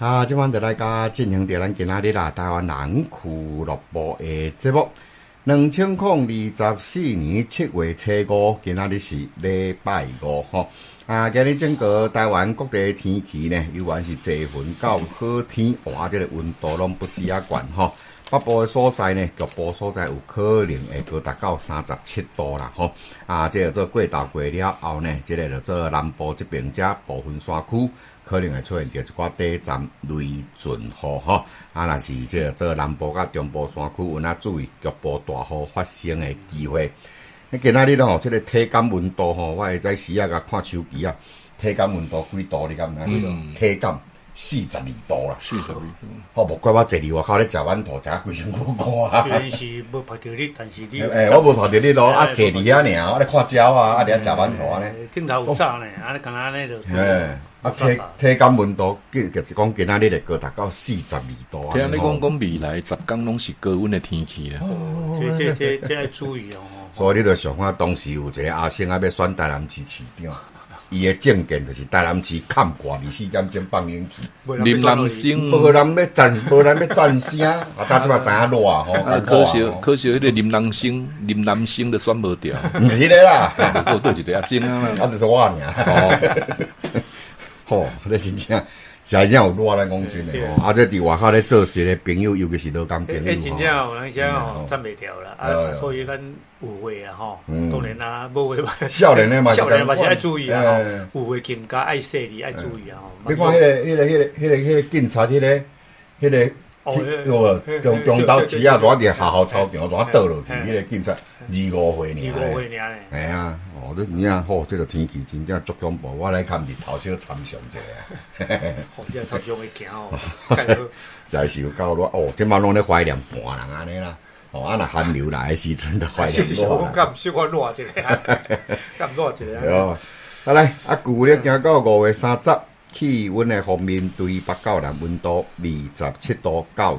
哈，即晚就来甲进行着咱今仔日台湾人俱乐部的节目。2024年7月初5，今仔日是礼拜5吼。今日整个台湾各地天气呢，有原是多云到好天，哇，这个温度拢不止啊悬吼。北部的所在呢，局部所在有可能会高达到37度啦吼。这个做过昼过了后呢，这个就做南部这边遮部分山区可能会出现着一寡短暂雷阵雨吼。若是这个做南部甲中部山区有哪注意局部大雨发生的机会。今仔日吼，这个体感温度吼，我会在时啊甲看手机啊，体感温度几度？你敢知？体感42度啦，42度。好，无怪我坐伫外口咧食馒头，食规身躯汗。 虽然是无晒着你，但是你我无晒着你咯，坐伫遐尔，我咧看鸟啊，伫遐食馒头安尼。 顶头有早呢，安尼敢若安尼就。 体感温度就是讲今仔日会高达到42度。 听你讲未来10天拢是高温的天气啦。 这要注意哦。 所以你就想看，当时有一个阿星要选台南市市长，伊的政见就是台南市砍挂24点钟放冷气。 林南星， 无人要赞声，大家即马知影热吼。 可惜迄个林南星都选无掉。 毋是迄个啦， 我倒一个阿星啊， 就是我尔。吼，这真正。真正有热咱讲真诶吼，这伫外口咧做事诶朋友，尤其是劳工朋友， 真正有人些吼站袂调啦，所以咱有话啊吼，当然啦，无话嘛， 少年诶嘛是爱注意啊，有话更加爱细腻，爱注意啊吼。 你看迄个警察，迄个中岛旗啊，怎伫学校操场怎倒落去？迄个警察25岁尔。哎呀。这你啊，这个天气真正足恐怖。我来看日头小参详一下。 这参详会行哦。 真是有够热哦！即摆拢咧怀念半人安尼啦。若寒流来的时阵，就怀念热。 我敢小可热一下，敢热一下。 哦，来，旧历行到5月30，气温的方面，对北到南温度27度到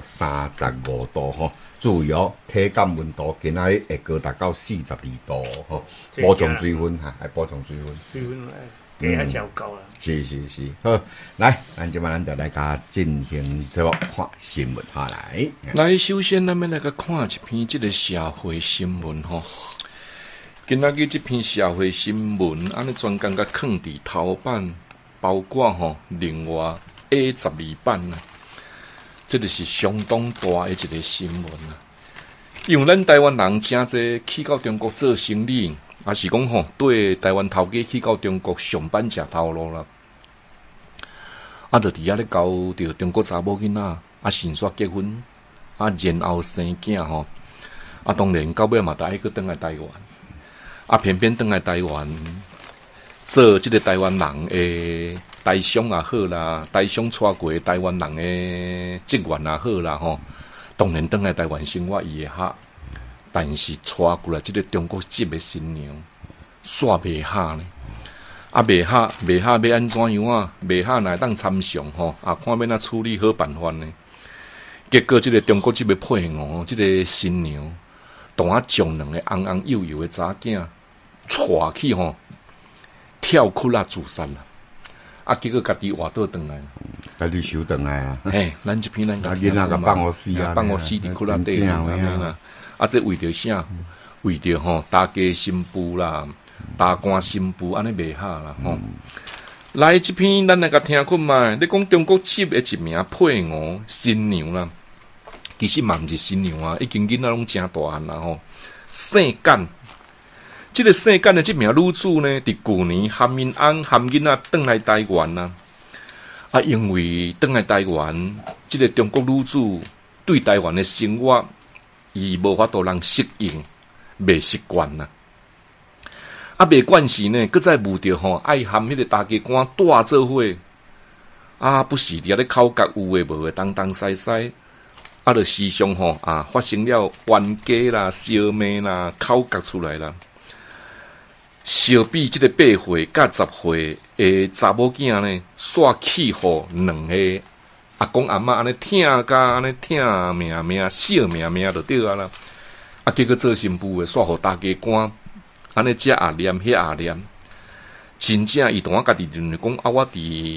35度吼。注意哦，体感温度今仔日会高达到42度吼，补充水分哈，还补充水分。 水分还超高啦。 是，好，来，咱即摆咱就来甲进行这个看新闻下来。 来，首先咱们来甲看一篇这个社会新闻吼。今仔日这篇社会新闻，安尼专工甲放伫头版，包括吼另外 A12版啊。这个是相当大的一个新闻啊！因为咱台湾人真侪去到中国做生意，也是讲吼对台湾头家去到中国上班食头路啦。就伫遐咧交着中国查某囡仔，迅速结婚，然后生囝吼。当然到尾嘛，得爱去转来台湾。偏偏转来台湾，做即个台湾人诶。台商也好啦，台商娶过台湾人的职员也好啦吼，当然转来台湾生活伊会合，但是娶过来即个中国籍的新娘，煞袂合呢。袂合要安怎样啊？袂合哪会当参详吼？看要哪处理好办法呢？结果即个中国籍的配偶，即个新娘，当将两个红红幼幼的查囝带去吼，跳窟啦自杀啦。结果家己活倒转来， 家己收转来啊！ 咱这篇咱囡仔甲放互死啊！ 放互死伫窟窿底安尼啦。这为着啥？为着吼大家新妇啦，大官新妇安尼袂合啦吼。来这篇咱来甲听看卖，你讲中国籍的一名配偶新娘啦，其实嘛毋是新娘啊，已经囡仔拢真大汉啦吼，姓简。这个姓简的这名女子呢，伫去年含因翁含囡仔转来台湾啦。因为转来台湾，这个中国女子对台湾的生活，伊无法度人适应，袂习惯啦。袂惯时呢，搁再遇着吼，爱含迄个大家官带做伙，不时伫咧口角有诶无诶，东西西，就时常吼发生了冤家啦、烧骂啦、口角出来啦。相比即个8岁甲10岁诶查某囝呢，煞气互两个阿公阿嬷安尼疼甲安尼疼命惜命就对啊啦。结果做新妇诶，煞互大家官安尼这念迄念，真正伊同我家己认为讲我伫即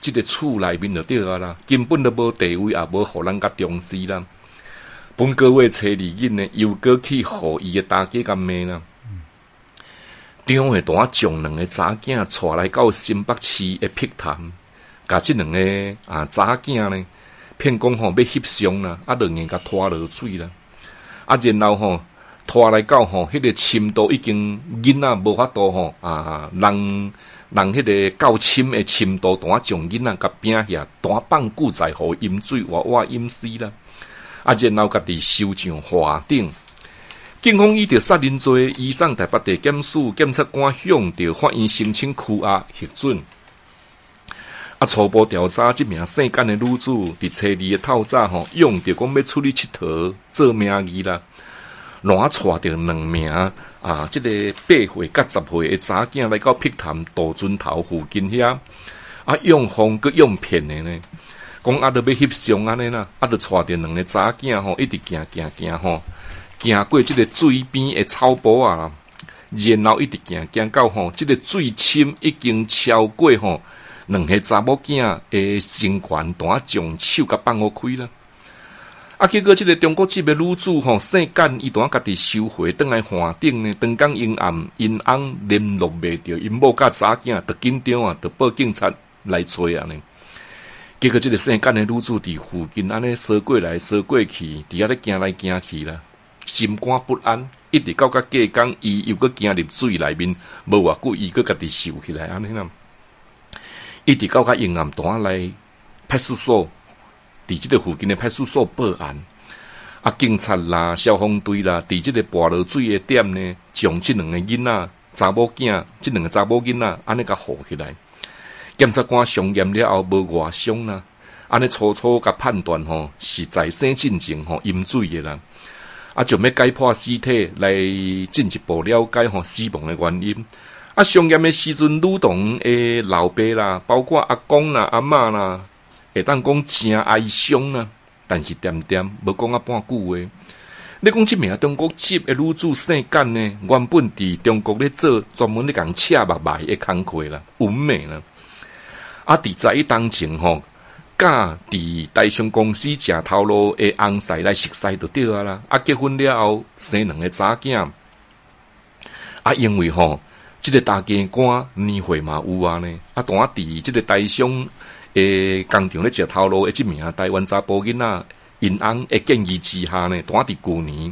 即个厝内面就对啊啦，根本都无地位，也无互人甲重视啦。本个月初二日呢，又过去互伊的大家甲骂啦。张会大将两个查囝带来到新北市的碧潭，甲即两个查囝呢，骗讲吼要翕相啦，就硬甲拖落水啦。然后吼拖来到吼，迄个深度已经囡仔无法度吼人迄个够深的深度，大将囡仔甲拼下，大放固在互淹水活淹死啦。然后家己收上华顶。警方依着杀人罪移送台北地检署检察官向着法院申请拘押核准。初步调查，这名姓简的女子伫初二的透早吼，用着讲要出去佚佗做名义啦，乱带着两名这个8岁甲10岁的查囝来到碧潭渡船头附近遐，用谎佮用骗的呢，讲都要翕相安尼啦，就带着两个查囝吼，一直行吼。行过即个水边的草坡啦，然后一直行到吼，即个水深已经超过吼两个查某囝的身躯，单将手甲放好开啦。结果即个中国籍的女子吼，姓简，伊单家己收回倒来华顶呢，当天阴暗，因翁联络袂着，因某甲查囝，就紧张就报警察来找呢。结果即个姓简的女子伫附近安尼扫过来扫过去，伫遐咧行来行去啦。心肝不安，一直到隔天，伊又搁行入水内面，无偌久，伊搁家己收起来安尼啦。一直到阴暗单来派出所，伫即个附近的派出所报案。警察啦、消防队啦，伫即个跋落水的点呢，将即两个囡仔、查某囝、即两个查某囡仔安尼甲护起来。检察官上验了后无外伤啦，安尼初甲判断吼是在生进前吼淹水的啦。就要解剖尸体来进一步了解吼死亡的原因。上验的时阵，女童的老爸啦，包括阿公啦、阿嬷啦，会当讲真哀伤啦，但是点无讲半句话。你讲即名中国籍的女子姓简呢，原本伫中国咧做专门咧讲切目卖的工课啦，纹眉啦。伫在伊当前吼。甲伫台商公司食头路的翁婿来熟悉就对啦。结婚了后生两个查囝。因为吼，即个大家官年岁嘛有呢。当伫即个台商的工厂咧食头路的即名台湾查甫囡仔，因翁的建议之下呢，当伫旧年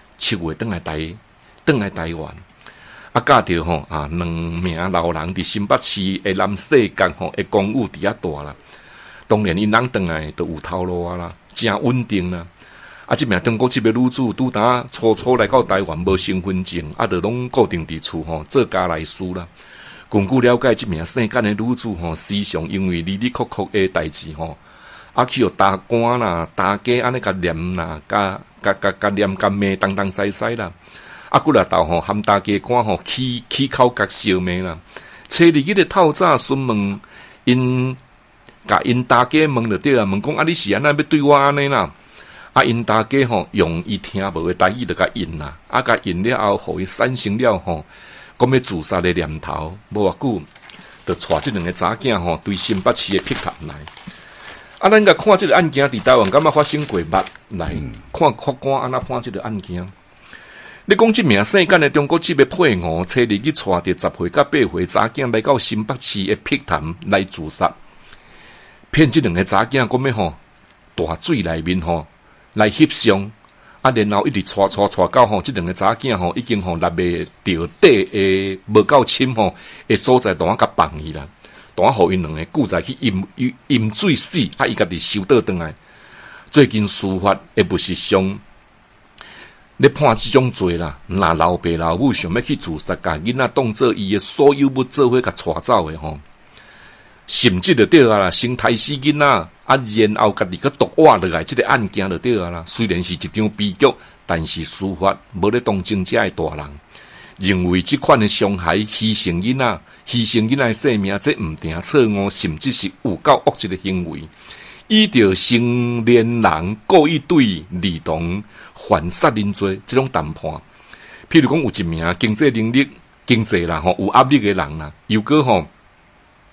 7月转来台湾。嫁着吼两名老人伫新北市的南势港吼的公寓伫遐住啦。当然，因翁转来就有头路啦，真稳定啦。即名中国籍的女子拄当初来到台湾，无身份证，就拢固定伫厝吼做家内事啦。根据了解，即名姓简的女子吼，时常因为离离曲曲的代志吼，去打官啦、打家安尼甲念啦、甲念甲骂东西西啦。过来到吼含大家官吼起口角烧骂啦。初二日的透早询问因。甲因大家问就对啦，问讲你是安那要对我安尼啦？因大家吼用伊听无的台语就甲因啦，甲因了后，互伊产生了吼，讲要自杀的念头，无偌久，就带即两个查囝吼，对新北市的碧潭来。咱甲看即个案件伫台湾，敢发生过捌来看法官安那判即个案件。你讲即名姓简的中国籍的配偶，初二去带着10岁甲8岁查囝来到新北市的碧潭来自杀。骗即两个查囝，讲要吼大水内面吼来翕相，然后一直带到吼，即两个查囝吼已经吼落袂着底诶无够深吼诶所在，当甲放伊啦，当互因两个固在去淹水死，伊家己收倒转来。最近司法诶不是上咧判即种罪啦，若老爸老母想要去自杀，甲囡仔当做伊诶所有物做伙甲带走诶吼。甚至就对啦，先杀死囡仔，然后家己去毒活落来，即个案件就对啦。虽然是一场悲剧，但是司法无咧当真正诶大人，认为即款诶伤害牺牲囡仔诶性命，这毋定错误，甚至是有够恶质诶行为。依着成年人故意对儿童犯杀人罪即种谈判，譬如讲有一名经济能力、经济啦吼有压力诶人啦，又搁吼。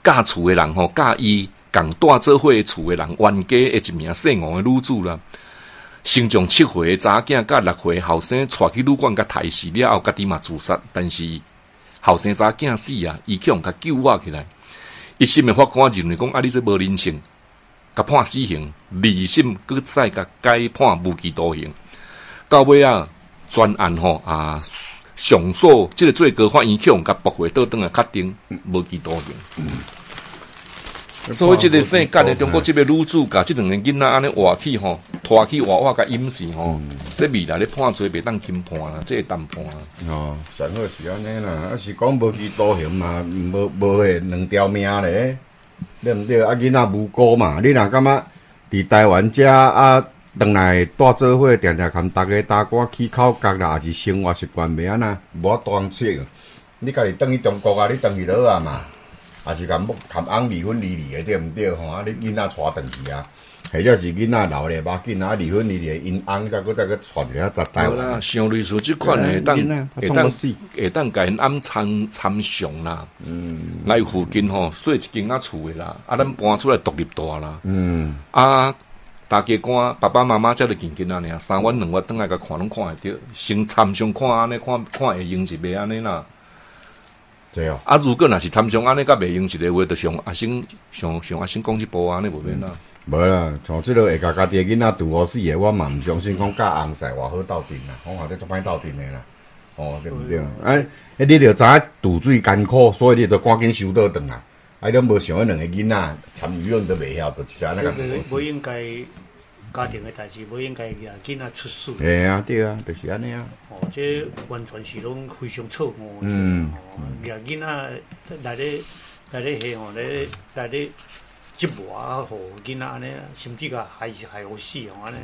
嫁厝的人吼，嫁伊共带做伙厝的人，冤家的一名姓王的女子啦。生长7岁的查囝，甲6岁后生，带去旅馆甲刣死了后，家己嘛自杀。但是后生查囝死啊，伊去用甲救活起来。一审的法官认为讲，啊，你这无人性，甲判死刑。2审搁再甲改判无期徒刑。到尾啊，专案吼上诉即个最高法院去用甲驳回倒转来确定无期徒刑。所以即个世间的中国即个女子甲即2个囡仔安尼活去吼，拖去活甲淹死吼，这未来咧判罪袂当轻判啦，这会淡判啦。 哦，上好是安尼啦，啊是讲无期徒刑嘛，无迄2条命咧，对毋对？啊囡仔无辜嘛，你若感觉伫台湾遮啊，转来带做伙，定定含大家打歌起口角啦，也是生活习惯袂安那，无法当适应。你家己转去中国啊，你转去倒啊嘛。也是含翁离婚离离的，对毋对？吼，啊，你囡仔带转去啊，或者是囡仔老咧，把囡仔离婚离离，因翁再去带一个在台湾。 好啦，像类似即款会当甲因暗参详啦。来附近吼，说一间仔厝的啦，啊，咱搬出来独立大啦。啊，大家官爸爸妈妈才着见囡仔尔，3晚2晚转来甲看拢看会着，先参详看安尼，看会用是袂安尼啦。 对哦， 啊，如果若是参详安尼，甲袂用一个话，就上阿星讲一步安尼无免啦。 无啦，像即落会甲家己的囡仔拄好死的，我嘛毋相信讲甲翁婿偌好斗阵啦，我话这足歹斗阵的啦，哦，对毋对？你着知影渡水艰苦，所以你着赶紧收倒转来。啊，你无想迄2个囡仔参与都袂晓，就一下那个。 无应该家庭的代志，无应该让囡仔出事。 嘿啊，对啊，就是安尼啊。 哦，这完全是拢非常错误。让囡仔来咧下吼，来咧折磨啊，互囡仔安尼，甚至甲害互死吼安尼。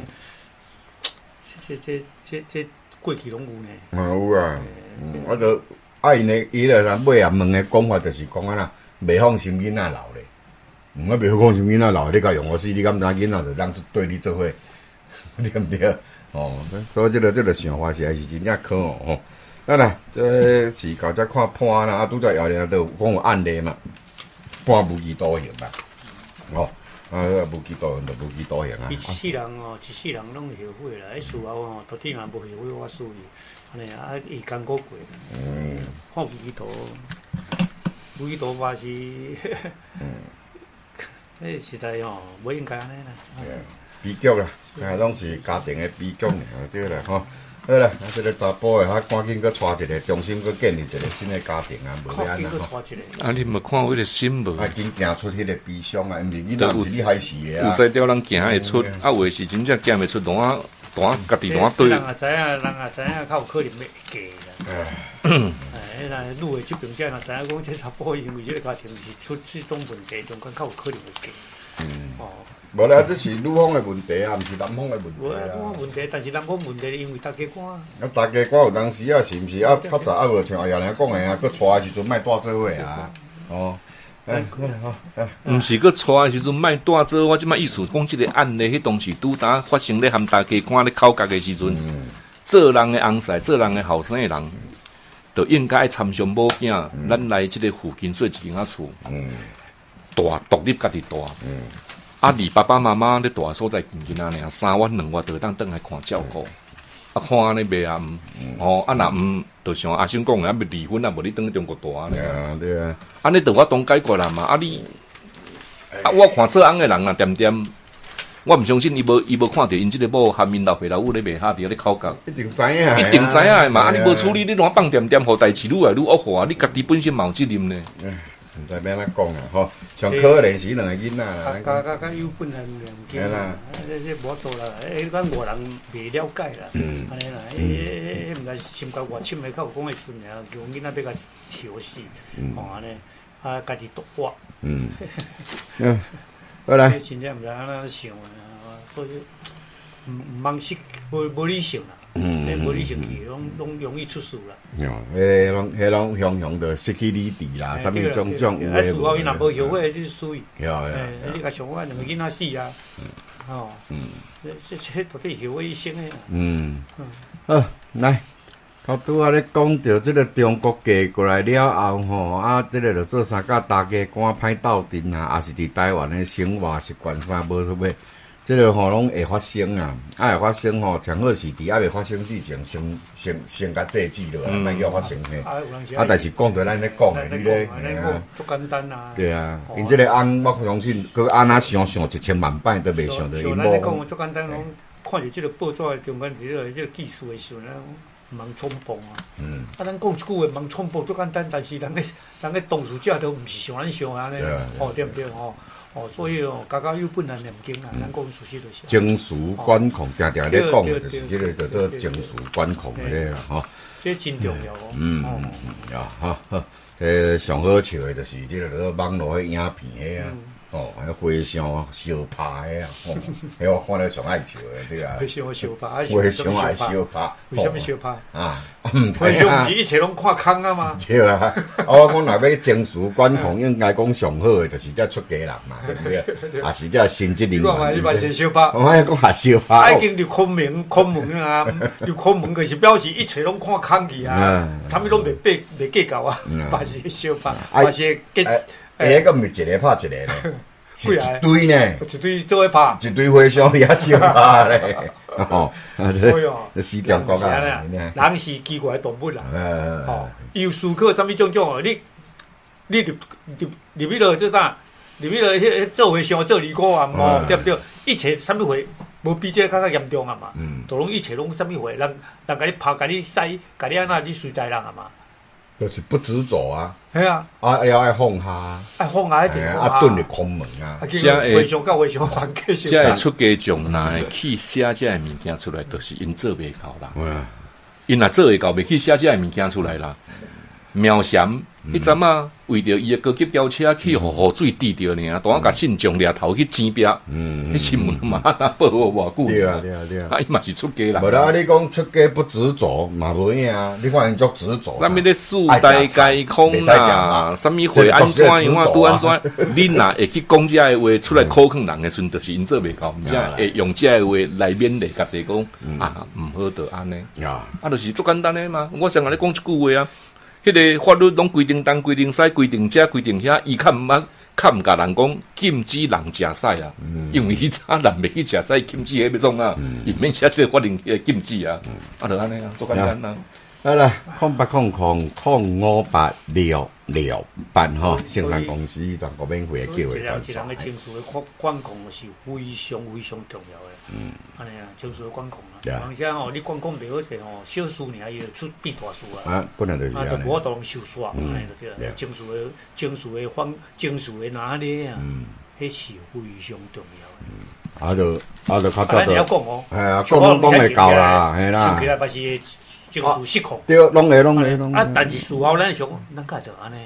这过去拢有呢。 有啊，我着因的伊个咱尾啊问的讲法，就是讲啊，袂放心囡仔老咧。我袂好讲什么囡仔老，你甲用我死，你敢知囡仔就当对你做伙，对毋对？哦，所以这个想法是还是真正可恶吼。当然，这是到遮看判啦，啊，拄则后日都讲有案例嘛，判无期徒刑啦，哦，啊，无期徒刑就无期徒刑啊。 伊一世人拢后悔啦，迄事后吼，到底若无后悔，我输伊，安尼啊，伊艰苦过。判无期徒，无期徒嘛是。迄实在吼，无应该安尼啦。 悲剧啦，拢是家庭的悲剧尔，对啦吼。好啦，这个查甫的，赶紧搁带一个，重新搁建立一个新的家庭啊，无要安那吼。 啊，你毋看迄个新无？ 啊，紧行出迄个悲伤啊，因为囡仔毋是你害死的啊。 有才调人行会出，啊，有诶是真正行袂出，家己对。 人也知影，较有可能要嫁啦。迄女的这边才若知影讲，这查甫因为这个家庭是出这种问题，中间较有可能会嫁。哦。 无啦，这是女方的问题啊，毋是男方的问题啊。 无女方问题，但是男方问题，因为大家官。啊， 大家官有当时啊，是毋是啊？较早啊，无像爷娘讲的啊，佮带的时阵莫带做伙啊。哦。 毋是佮带的时阵莫带做，我即摆意思讲，即个案例迄当时拄当发生咧，含大家官咧口角的时阵，做人的翁婿，做人的后生的人，就应该参详某囝，咱来即个附近做一间仔厝。大独立家己大。啊！你爸爸妈妈咧大所在见囡仔尔，3晚2晚就当转来看照顾。啊，看安尼袂啊？哦，啊若毋，就像阿星讲的，啊要离婚啊，无你转去中国大安尼。 对啊。 安尼就我当解决啦嘛。啊你，啊我看做翁的人啊，点，我毋相信伊无看到因即个某含因老爸老母咧卖下伫咧口角。 一定知影。 一定知影嘛。啊你无处理，你乱放点，互代志愈来愈恶化，你家己本身嘛有责任呢。 毋知要安怎讲啊，吼，上可怜是2个囡仔啦。 较有本事两件，这无多啦，咱外人袂了解啦，安尼啦，毋知心肝外深的较有讲会顺尔，叫囡仔要甲笑死，吼安尼，啊家己独活。 好来。 真正毋知安怎想啊，所以毋通失无理性啦。无理性去，拢容易出事啦。 迄拢常常就失去理智啦，啥物种有诶。 事后伊若无后悔，你输伊。你甲想我2个囡仔死啊，吼。这到底后悔一生诶。 好，来， 啊，拄仔咧讲到即个中国嫁过来了后吼，啊，即个着做三甲大家官歹斗阵啊，也是伫台湾的生活习惯啥无出尾，即个吼拢会发生啊，啊会发生吼，上好是伫还未发生之前先甲制止落来，莫叫发生嘿。啊，但是讲到咱咧讲的，你咧， 足简单啊。 对啊，因即个翁我相信，佮安那想1000万摆都袂想到因某。像咱咧讲足简单，拢看着即个报纸的中间伫个即个技术的时候，咱盲冲碰啊。啊，咱讲一句话，盲冲碰足简单，但是人个当事者都毋是像咱想安尼，吼对毋对吼？哦，所以哦，家家有本难念经啊，咱讲事实就是。 情绪管控，定定咧讲的就是即个叫做情绪管控的咧啦，吼。 这真重要哦。 好，上好笑的就是即个落网络迄影片的啊。哦，迄互相相拍的啊，迄我看了上爱笑的，对啊。 互相相拍， 互相爱相拍， 为什么相拍？ 啊， 互相毋是一切拢看空啊嘛？ 对啊，我讲若要情绪管控，应该讲上好的就是这出家人嘛，对不对？也是这性质人员。 你嘛是相拍？ 我讲也相拍。 已经入空门啊，入空门就是表示一切拢看空去啊，啥物拢未计较啊，嘛是相拍，嘛是计。 迄个毋是一个拍一个咧，是一堆呢， 一堆做伙拍， 一堆互相也相拍咧。哦， 所以哦， 死中国啊， 人是奇怪的动物啦。哦，伊有思考啥物种哦，你入去落做啥？入去落迄做伙相做离果啊，哦，对不对？一切啥物货无比这较严重啊嘛。都拢一切拢啥物货，人甲你拍，甲你使，甲你安那你随在人啊嘛。 就是不执着啊， 系啊， 要爱放下， 爱放下一定放下， 遁入空门啊， 回想到回想还继续。 这出家众若会去写这物件出来，就是因做袂到啦。因若做会到，袂去写这物件出来啦。苗禅迄阵啊，为着伊的高级轿车去互水滴着呢，当甲信众掠头去争壁，迄新闻嘛，报偌久。 对啊， 伊嘛是出家人。 无啦，你讲出家不执着嘛无影啊？你看因足执着。 啥物咧四大皆空啦？啥物会安怎？因我拄安怎？恁若会去讲这个话出来考劝人的时阵，就是因做袂到，毋则会用这个话来勉励家己讲啊，毋好得安尼。啊，就是足简单的嘛。我常甲你讲一句话啊。迄个法律拢规定东规定西规定遮规定遐，伊较毋甲人讲禁止人食屎啊，因为迄早人袂去食屎，禁止迄要创啊，伊免写即个法令禁止啊，啊，就安尼啊，足简单啊。 好啦，0800-668吼，盛山公司全国免费的叫的专线。 一人的情绪的管控是非常非常重要的。安尼啊，情绪的管控啊，而且吼，你管控袂好势吼，小事尔伊就出变大事啊。 本来就是。 就无法度收煞，安尼就对。情绪的拿捏啊，迄是非常重要的。 就较早就。要讲哦。 系啊，讲会到啦，系啦。 想起来嘛是。情绪失控， 对，拢会。 啊，但是事后咱想，咱家就安尼。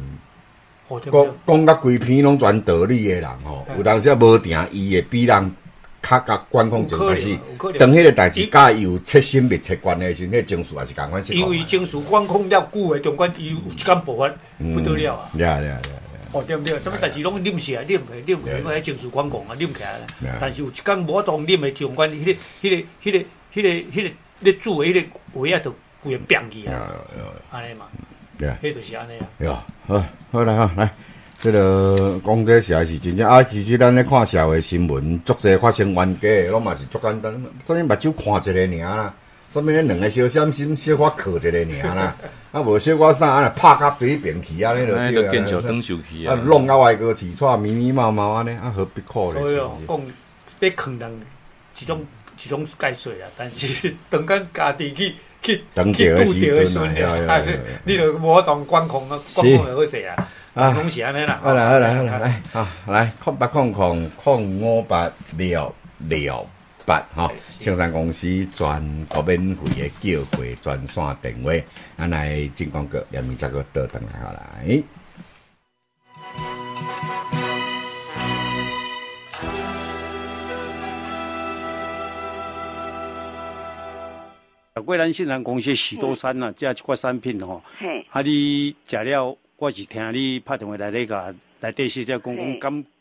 讲甲规篇拢全道理的人吼，有当时无定，伊会比人较管控种，但是当迄个代志甲伊有切身密切关系时，迄情绪也是共款失控。 因为情绪管控了久的，中间伊有一间爆发不得了啊！哦，对不对？什么代志拢啉起来，啉迄情绪管控啊，啉起来。但是有一间无法度啉的中间，迄个。你煮的迄个话啊，就规个变去啊，安尼嘛，迄就是安尼啊。 好来，这个讲这实在是真正啊。其实咱咧看社会新闻，足侪发生冤家，拢嘛是足简单，所以目睭看一个尔啦。什么两个小闪心，小可靠一个尔啦，啊无小可啥啊，拍甲对边去啊，你就见笑转手去啊， 弄到外个起错迷迷毛毛安尼，啊何必可咧？ 所以讲要坑人一种解说啊，但是当间家己去拄着的时阵，你就无当管控啊，管控就好势啊，拢是安尼啦。 好啦，来，0800-668-668吼，盛山公司全国免费的叫货专线电话，咱来进广告，下面再个倒转来好来。 过咱盛山公司许多山啊，这一寡产品吼，啊，你食了，我是听你拍电话来底是在讲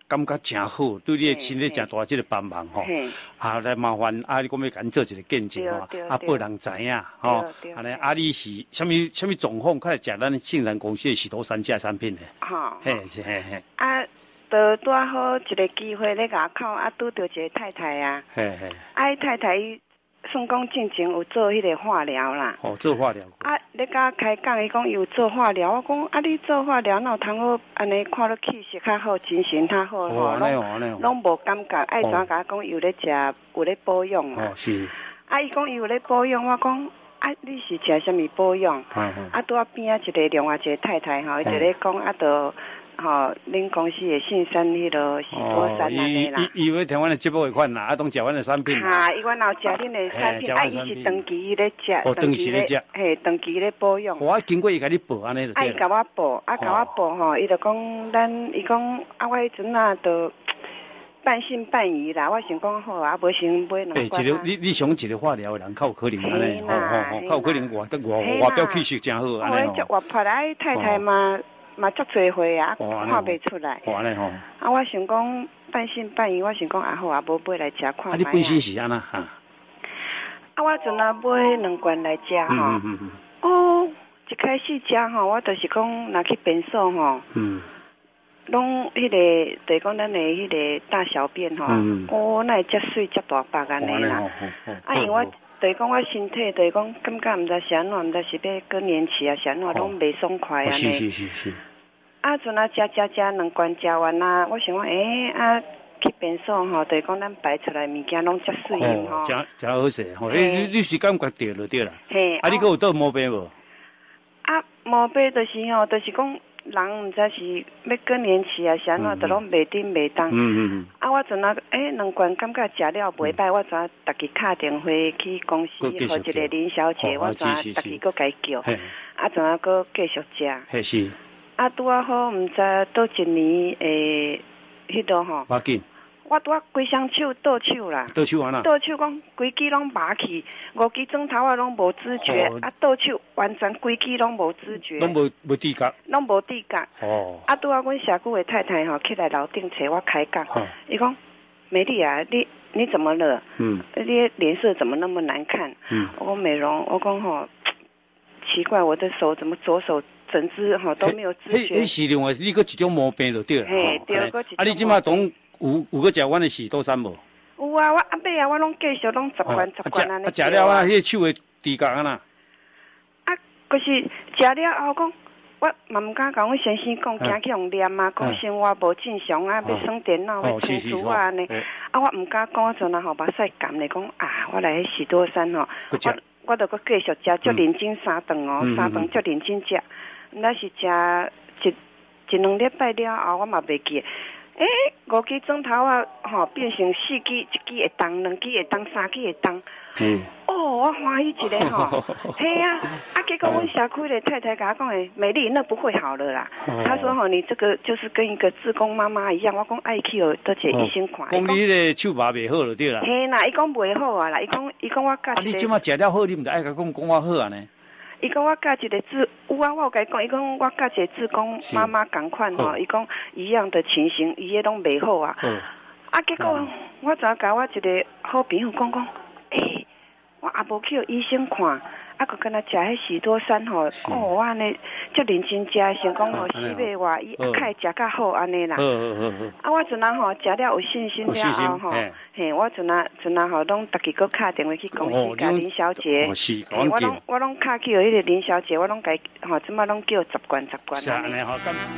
感觉真好，对你的身体真大这个帮忙吼。来麻烦你讲要甲你做一个见证吼，报人知影吼。安尼你是什么状况？开始食咱杏仁公司的许多山价产品的。嘿。 就拄好一个机会咧外口拄着一个太太啊。伊太太算讲进前有做迄个化疗啦。 做化疗。 咧甲开讲，伊讲伊有做化疗，我讲你做化疗，哪有通好安尼看到气色较好，精神较好吼，拢无感觉。怎甲我讲有咧食，有咧保养啊。 是。 伊讲伊有咧保养，我讲你是食啥物保养？拄边一个另外一个太太吼，伊就咧讲恁公司的信山迄个许多山安尼啦。 伊会听阮的节目会款啦，拢食阮的产品。 伊阮有食恁的产品，伊是长期咧食， 长期咧食， 长期咧保养。 我经过伊甲你报安尼就对啦。伊甲我报，甲我报吼，伊就讲伊讲我迄阵就半信半疑啦。我想讲好无先买两罐。 你想一个化疗的人，较有可能安尼，较有可能外表气色真好安尼。 活泼来太太嘛足侪岁啊，看袂出来。我想讲半信半疑，我想讲好无买来食看。 你本身是安那我阵买两罐来食吼。一开始食吼，我就是讲若去便所吼，拢迄个就是讲咱的迄个大小便吼，那会遮水遮大白安尼啦。因为我就是讲我身体就是讲感觉毋知是安怎，毋知是要更年期啊，是安怎拢袂爽快安尼。 是。 阵食两罐食完啦，我想讲去便所吼，就是讲咱摆出来物件拢遮水用吼。 真好势吼，你是感觉着就对啦。你搁有倒毛病无？ 毛病就是吼，就是讲人毋知是要更年期啊，是安怎，就拢袂顶袂当。我阵两罐感觉食了袂歹，我昨逐日敲电话去公司，互一个林小姐，我昨逐日搁甲伊叫，昨搁继续食。 是。 拄好，毋知倒一年迄度吼。 要紧。 我规双手倒手啦。 倒手安那？ 倒手讲规支拢麻去，5支砖头啊拢无知觉，倒手完全规支拢无知觉。 拢无知觉。 拢无知觉。拄好，阮社区的太太吼，起来楼顶找我开讲，伊讲美丽啊，你怎么了？你脸色怎么那么难看？我讲美容，我讲吼，奇怪，我的手怎么左手？整只都没有知觉。 是另外，你搁一种毛病就对了。 对，搁一种。 你即马总有搁食阮的许多山无？ 有啊，我尾我拢继续拢10罐安尼。 食了迄个手的知觉安那？ 可是食了后讲，我嘛毋敢甲阮先生讲，惊去用念啊，讲生活无正常啊，要耍电脑，要读书啊安尼。我毋敢讲，我阵目屎干咧，讲我来许多山我就搁继续食，足认真3顿3顿足认真食。那是食一两礼拜了后，我嘛袂记。5支砖头啊，变成4支，1支会动，2支会动，3支会动。我欢喜一个嘿啊！结果阮社区的太太甲我讲诶，美丽那不会好了啦。她说你这个就是跟一个志工妈妈一样。我讲爱去倒一个医生看。 讲你迄个手麻袂好就对啦。 嘿啦，伊讲袂好啊啦，伊讲我教你即马食了好，你毋得爱甲讲我好啊呢？ 伊讲我教一个有啊，我有甲伊讲，伊讲我教一个志工妈妈共款伊讲一样的情形，伊个拢袂好啊。结果我昨甲我一个好朋友讲，我也无去医生看，佮敢若食迄许多山我安尼足认真食，想讲4月外伊较会食较好安尼啦。我阵食了有信心了后我阵拢逐日搁敲电话去公司甲林小姐，我拢敲去迄个林小姐，我拢甲即马拢叫10罐安尼。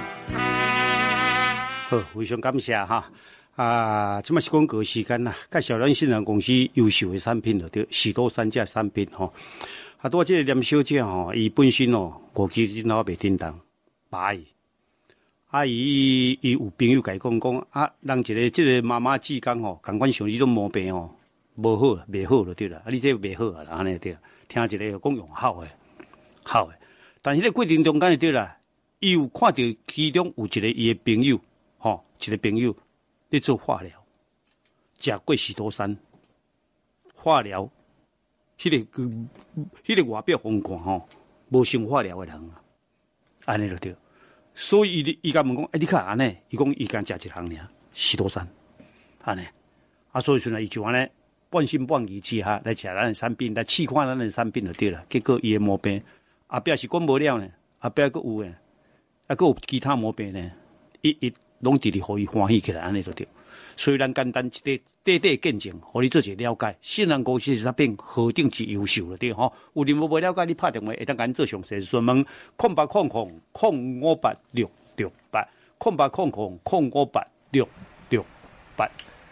好，非常感谢即嘛是广告时间啦，介绍咱信任公司优秀的产品对，许多山价产品拄即个连小姐伊本身5支砖头袂叮当，麻伊。伊有朋友甲伊讲人一个即个妈妈志工共款像这种毛病无好袂好就对啦，你这袂好啊，安尼对啦。听一个讲用好诶，但是迄个过程中间就对啦，伊有看到其中有一个伊的朋友一个朋友。咧做化疗，食过许多山化疗，迄个外表风看无像化疗的人，安尼就对。所以伊甲问讲，你看安尼，伊讲伊敢食一项尔， 许多山，安尼所以说呢，伊就安尼半信半疑之下来食咱的产品，来试看咱的产品就对了。结果伊的毛病后壁是讲无了呢，后壁佫有呢，佫有其他毛病呢，伊拢直直互伊欢喜起来，安尼就对。所以咱简单一个短短见证，互你做一个了解。信任公司的产品何等之优秀了对吼？有任何无了解，你拍电话会当咱做详细询问0800-058-6680800-058-668。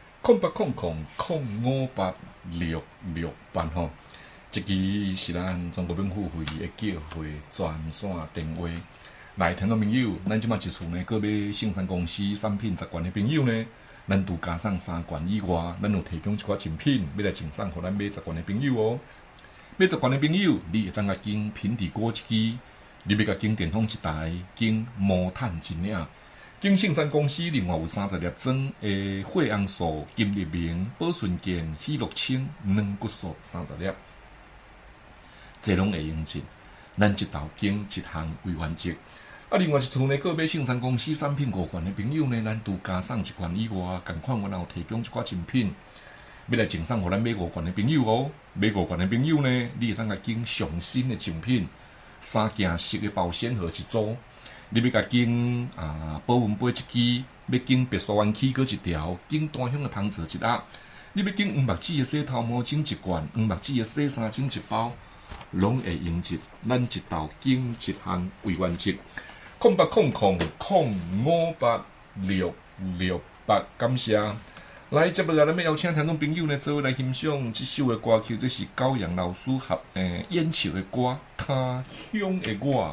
0800-058-668吼，这支是咱中国民付费的叫会专线电话。来，听众朋友，咱即马一厝呢，各买圣山公司产品10罐的朋友呢，咱都加上3罐以外，咱有提供一寡赠品，要来赠送互咱买10罐的朋友哦。买10罐的朋友，你会当甲经平底锅一支，你要甲经电风一台，经毛毯一领，经圣山公司另外有30粒装的血红素、金立明、保顺健、喜乐清、软骨素30粒，这拢会用尽。咱一道经一项为完结。另外一厝呢，购买圣山公司产品5罐的朋友呢，咱都加上1罐以外，同款我有提供一寡赠品，要来赠送互咱买5罐的朋友哦。买5罐的朋友呢，你会当甲经上新的赠品，3件式的保鲜盒一组，你要甲经保温杯一支，要经白沙湾起锅一条，经单香的香皂一盒，你要经黄目子的洗头毛巾1罐，黄目子的洗衫巾1包，拢会用尽。咱一道经一项为完结。0800-058-668，感谢。来，接落来咱要邀请听众朋友呢，做伙来欣赏这首的歌曲，这是高阳老师演唱的歌《他乡的我》。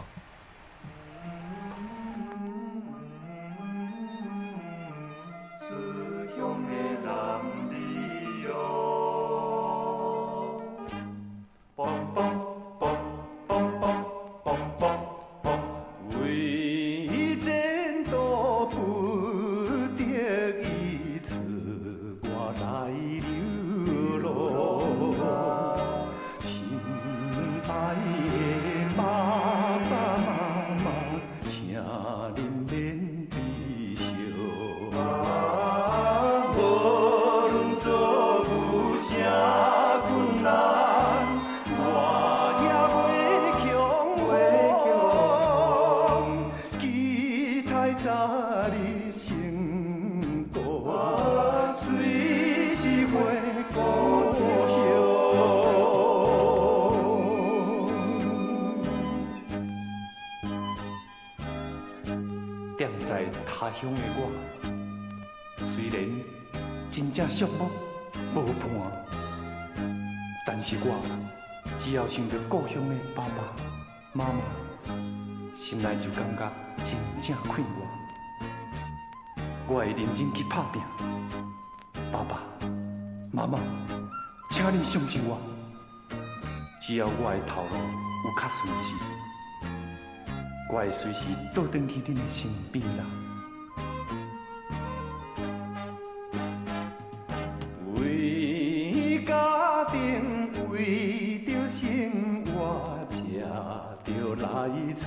踮在他乡的我，虽然真正寂寞无伴，但是我只要想到故乡的爸爸妈妈，心内就感觉真正快活。我会认真去打拼，爸爸妈妈，请你相信我，只要我的头路有较顺时，我会随时倒转去恁的身边啦。为家庭，为着生活，才着来出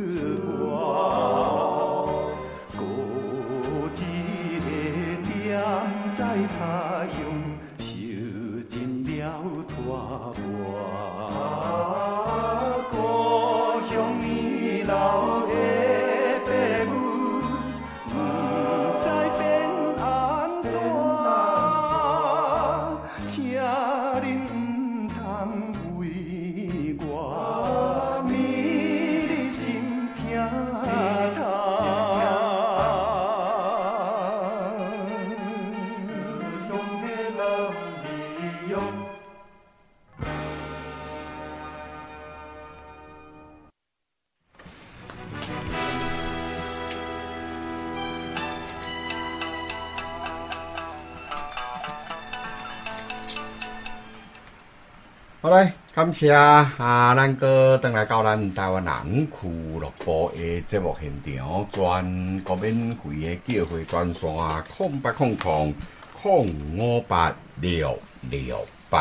外。孤一个踮在他乡，受尽了拖磨。故乡年老的父母，不知变安怎，请恁唔通为我迷你心疼痛。 好嘞，感谢咱哥回来到咱台湾人俱乐部的节目现场，全国免费的叫会专线0800-058-668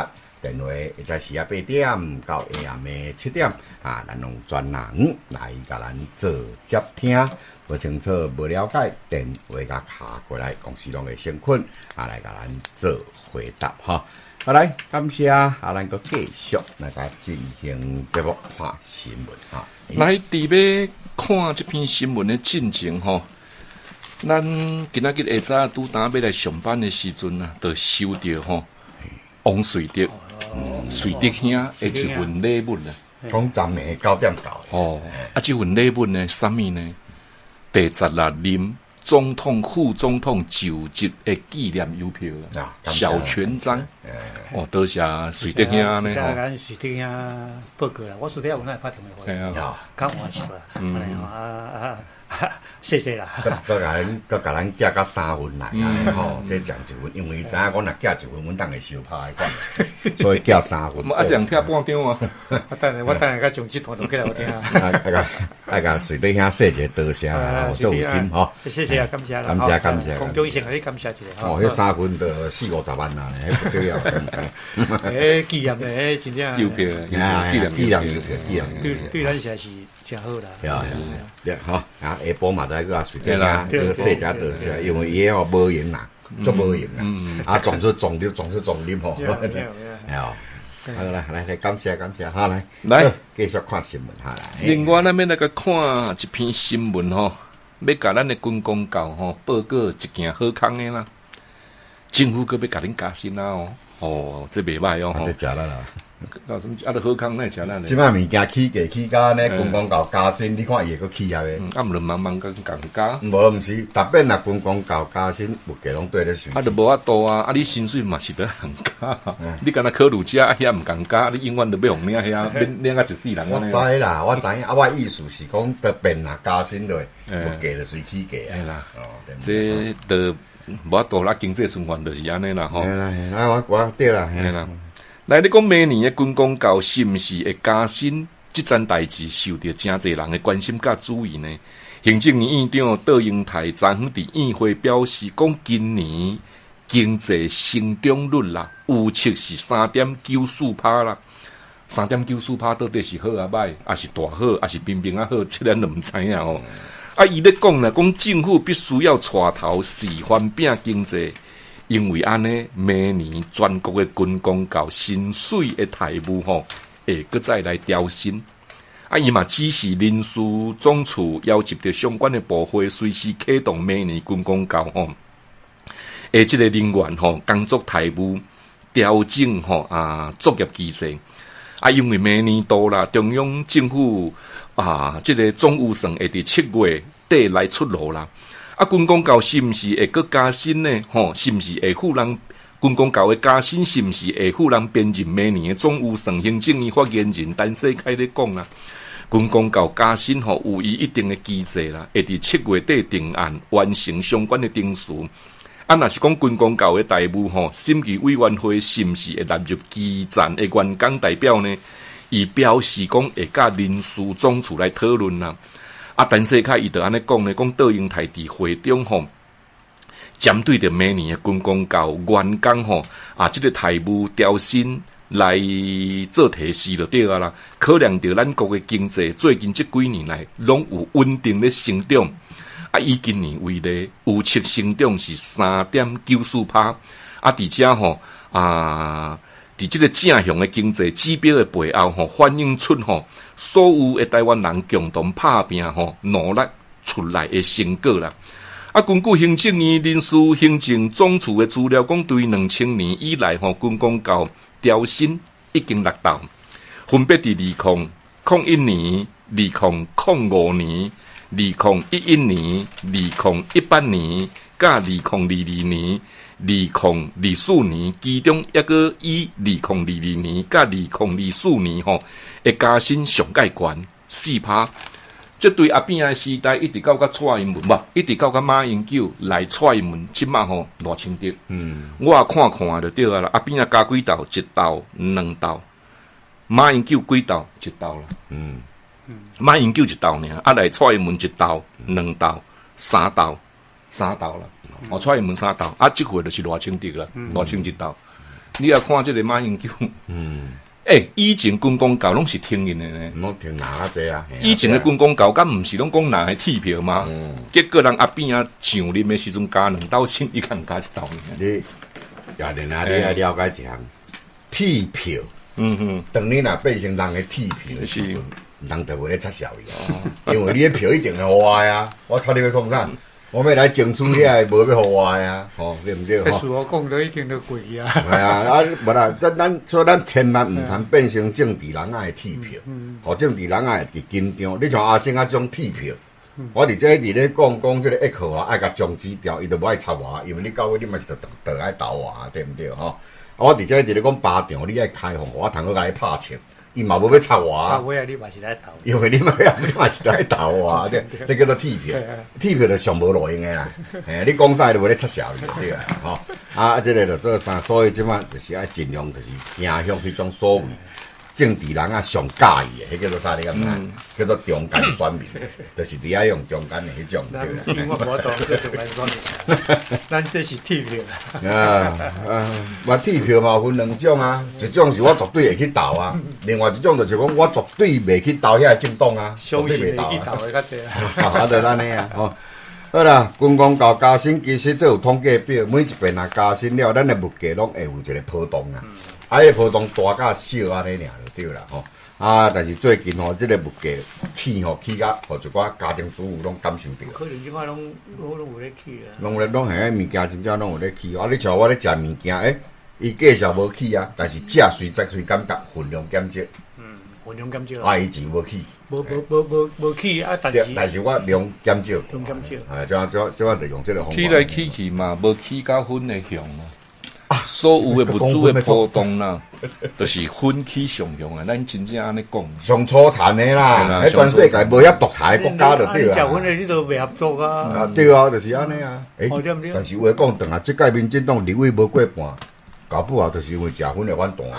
电话会在时啊8点到下暗的7点啊，咱用专人来甲咱做接听。不清楚、不了解，电话甲卡过来，公司拢会先困啊，来甲咱做回答哈。好来，感谢啊，咱个继续来甲进行节目看新闻哈。 来，伫要看这篇新闻的进程吼，咱今仔日下早拄当要来上班的时阵啊，就收到吼王瑞德、瑞德兄的一份礼物啦。 从昨暝9点到。 哦，啊，这份礼物呢，什么呢？第16任总统、副总统就职的纪念邮票啦，小权章。哦，多谢瑞德兄呢。 即咱瑞德兄报告啦，我瑞德有哪会拍电话回来？较欢喜啦，谢谢啦。 佮甲咱寄到3份来安吼，这奖1份，因为知影我若寄1份，阮当会收拍的款，所以寄3份。 啊，这样听半张啊！ 我等下甲将这段录起来我听啊。 爱甲瑞德兄说一个多谢啦，做有心吼。 谢谢啊，感谢啦， 感谢。 空中医生给你感谢一下。 哦，迄3份就40-50万啦，迄不对啊。纪念的，真正邮票， 纪念邮票， 对咱实是真好啦。 对，好啊，下晡嘛再去啊，瑞德兄，这个说一下多谢，因为伊吼无闲啦，足无闲啦，啊，撞出撞入吼，哎呦。好来，感谢，好来继续看新闻哈来。 另外，咱要来个看一篇新闻吼，要甲咱的军公教吼报告一件好康的啦。政府搁要甲恁加薪啦哦，这袂歹哦。 这食啦。 搞什么？啊，都好康那食啦。 即摆物件起价起到呢，军公教加薪，你看伊会搁起啊个？ 啊，毋能慢更加。 无，毋是，特别若军公教加薪，物价拢对咧算。 啊，就无法度啊！啊，你薪水嘛是得通加，你敢若考虑者遐毋共加，你永远都要互领遐，领啊一世人。 我知啦，我知影，啊，我意思是讲，特别若加薪落，物价就随起价啊。 啦，这都无法度啦，经济循环就是安尼啦吼。 啦，我对啦， 啦。来，你讲明年的军公教是毋是会加薪？这件代志受到真侪人的关心甲注意呢？行政院院长杜英台昨昏伫宴会表示，讲今年经济成长率啦，预测是3.94%啦。3.94%到底是好啊歹，还是大好，还是平平啊好？这咱都毋知影哦。啊，伊咧讲啦，讲政府必须要带头示范拼经济。因为安尼，明年全国的军公教薪水的台务吼，会搁再来调薪。啊，伊嘛指示人事总处要求着相关的部会随时启动明年军公教吼，即个人员吼工作台务调整吼作业机制。啊，因为明年度啦，中央政府即个总预算会伫7月底来出炉啦。啊，军公教是毋是会搁加薪呢？吼，是毋是会互人军公教的加薪？是毋是会互人编入明年的总预算？行政院发言人陈世凯咧讲啦，军公教加薪吼有伊一定的机制啦，会伫7月底定案完成相关的程序。啊，若是讲军公教的代务吼，审议委员会是毋是会纳入基层的员工代表呢？伊表示讲会甲人事总处来讨论啦。啊，陈世凯伊就安尼讲咧，讲杜英台伫会中吼，针对着明年的军公教员工吼，即个台务调薪来做提示就对啦。考量着咱国的经济最近这几年来拢有稳定的成长，以今年为例，预测成长是3.94%，而且吼伫即个正向的经济指标的背后吼，反映出吼所有的台湾人共同打拼吼努力出来的成果啦。根据行政院人事行政总处的资料，讲对2000年以来吼，军公教调薪已经达到，分别伫2001年、2005年、2011年、2018年、甲2022年。2024年，其中抑个以2022年甲2024年吼，会加薪上界悬4%。这对阿扁的时代一直到蔡英文一直到马英九来蔡英文，即马吼2000得。我也看就对啦。阿扁啊加几道，1道、2道，马英九几道，1道啦。马英九1道呢，来蔡英文1道、2道、3道啦。蔡英文3道，即回就是2000得啦，20001道。 你也看这个马英九，以前军公教拢是听因的呢， 唔好听哪啊这啊。 以前的军公教，敢毋是拢讲拿的铁票吗？结果人阿边啊上任的时阵加2斗钱，伊敢加1斗呢？ 你也连啊，你要了解一项铁票。当你若变成人的铁票的时阵，人就袂咧插笑你，因为你的票一定会互我啊！我操你要创啥？我要来争取遐无要互我啊！吼，对毋对？ 吼，我讲都已经都过去啊。 系啊，无啦，所以咱千万毋通变成政治人啊的铁票，互政治人啊会紧张。你像阿星啊这种铁票，我伫这伫咧讲这个1号啊，爱甲终止掉，伊就无爱插我，因为你到尾你嘛是着爱投我，对毋对？吼，我伫这伫咧讲巴掌，你爱开放我，通好甲你拍枪。伊嘛无要插我啊！ 尾啊，你嘛是来投， 因为你嘛是来投我啊！这叫做铁票，铁票就上无路用的啦。你讲啥就无咧插笑你对啊！吼这个就做啥？所以即摆就是爱尽量就是行向迄种所谓政治人啊上介意的，迄叫做啥？你敢知？叫做中间选民，就是伫遐用中间的迄种对啦。 我无懂这中间选民，咱这是铁票嘛铁票嘛有分2种啊，一种是我绝对会去投啊，另外一种就是讲我绝对袂去投遐政党啊，绝对袂投啊。就安尼啊，吼。好啦，军公教加薪其实这有统计表，每一遍若加薪了，咱的物价拢会有一个波动啊。迄个波动大甲小安尼尔就对啦吼。但是最近吼，这个物价起甲，互一寡家庭主妇拢感受到。 可能即摆拢有咧起啊。 拢迄物件真正拢有咧起。你像我咧食物件，伊价钱无起啊，但是食随感觉分量减少。 分量减少。 伊钱无起。 无起啊， 但是我量减少。 量减少。 即就用这个方法。 起来起去嘛，无起到分的向嘛。所有的物资的波动啦，就是分起上用啊！咱真正安尼讲， 上粗残的啦，喺全世界无遐独裁的国家就对啊。结婚的你都袂合作啊？ 对啊，就是安尼啊。但是话讲，等下即届民进党立委无过半，搞不好就是因为食薰的反弹啊。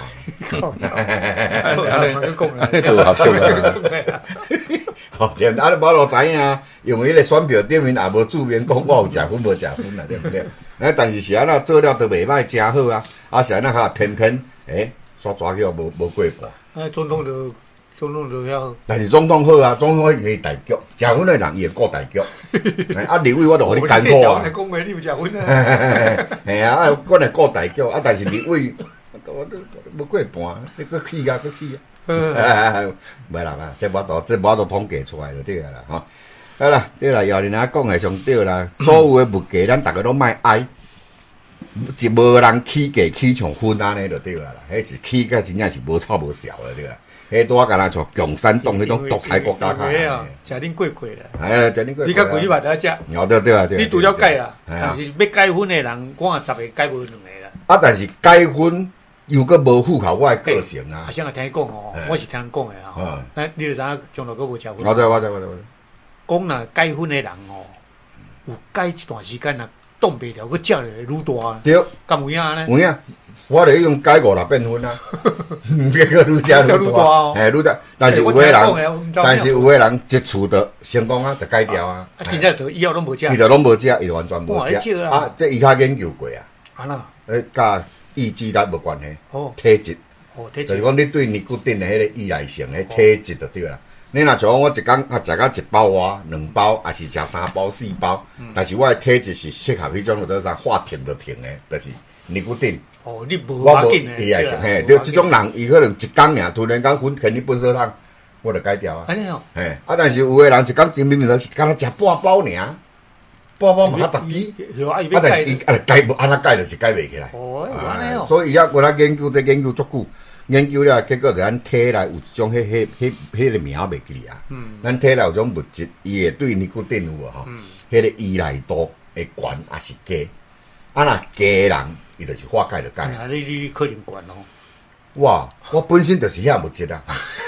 安尼都合作啊。 哦，对，你无路知影，因为迄个选票顶面也无注明讲我有食薰无食薰啊，对不对？但是是安那做了都袂歹，真好啊！是安那较偏煞抓去无过半。 总统就遐。但是总统好啊，总统伊会大局，食薰的人伊会顾大局。立委我就互你艰苦啊。 讲话你有食薰啊？ 系啊，我来顾大局啊，但是立委无过半，你搁起啊，袂啦，这我都统计出来就对啦，吼。好啦，对啦，姚玲仔讲的上对啦，所有的物价咱大家都莫哀，是无人起价起像薰安尼就对啦，迄是起价真正是无臭无潲的对啦，迄拄啊敢若像共产党迄种独裁国家卡。食恁过啦。 食恁过。 你较贵你嘛得食。 对。 你除了改啦，但是要改薰的人，我10个改无2个啦。 但是改薰又搁无符合我的个性啊。 先听伊讲哦，我是听人讲的吼。你就知影将来搁无食薰。 我知。 讲若改薰的人哦，有改一段时间若挡袂牢，佮食会愈大。 对， 敢有影呢？ 有影，我著用改5-6遍薰啊，别个愈食愈大，愈大。但是有的人一厝就成功啊，就改掉啊。 真正就以后拢无食。 伊就拢无食，伊就完全无食。这伊较研究过啊。 安那？ 甲意志力无关系。体质。就是讲你对尼古丁的迄个依赖性，迄体质就对啦。你若像我一工食到1包外2包，还是食3包4包，但是我的体质是适合迄种叫做啥话停就停的，就是尼古丁。 你无要紧的。 依赖性，嘿，对，这种人伊可能一工尔，突然间分肯定分少汤，我就改掉啊。 安尼哦。 嘿，但是有的人一工明明就敢若食半包尔，半包嘛10支，但是伊改无安那改就是改袂起来。 安尼哦。 所以伊我研究足久。研究了，结果就咱体内有一种迄个名袂记啊。咱体内有种物质，伊会对尼古丁有无吼？迄个依赖度会悬还是低？若低人，伊就是化解就解。 你可能悬哦。 我本身就是遐物质啊。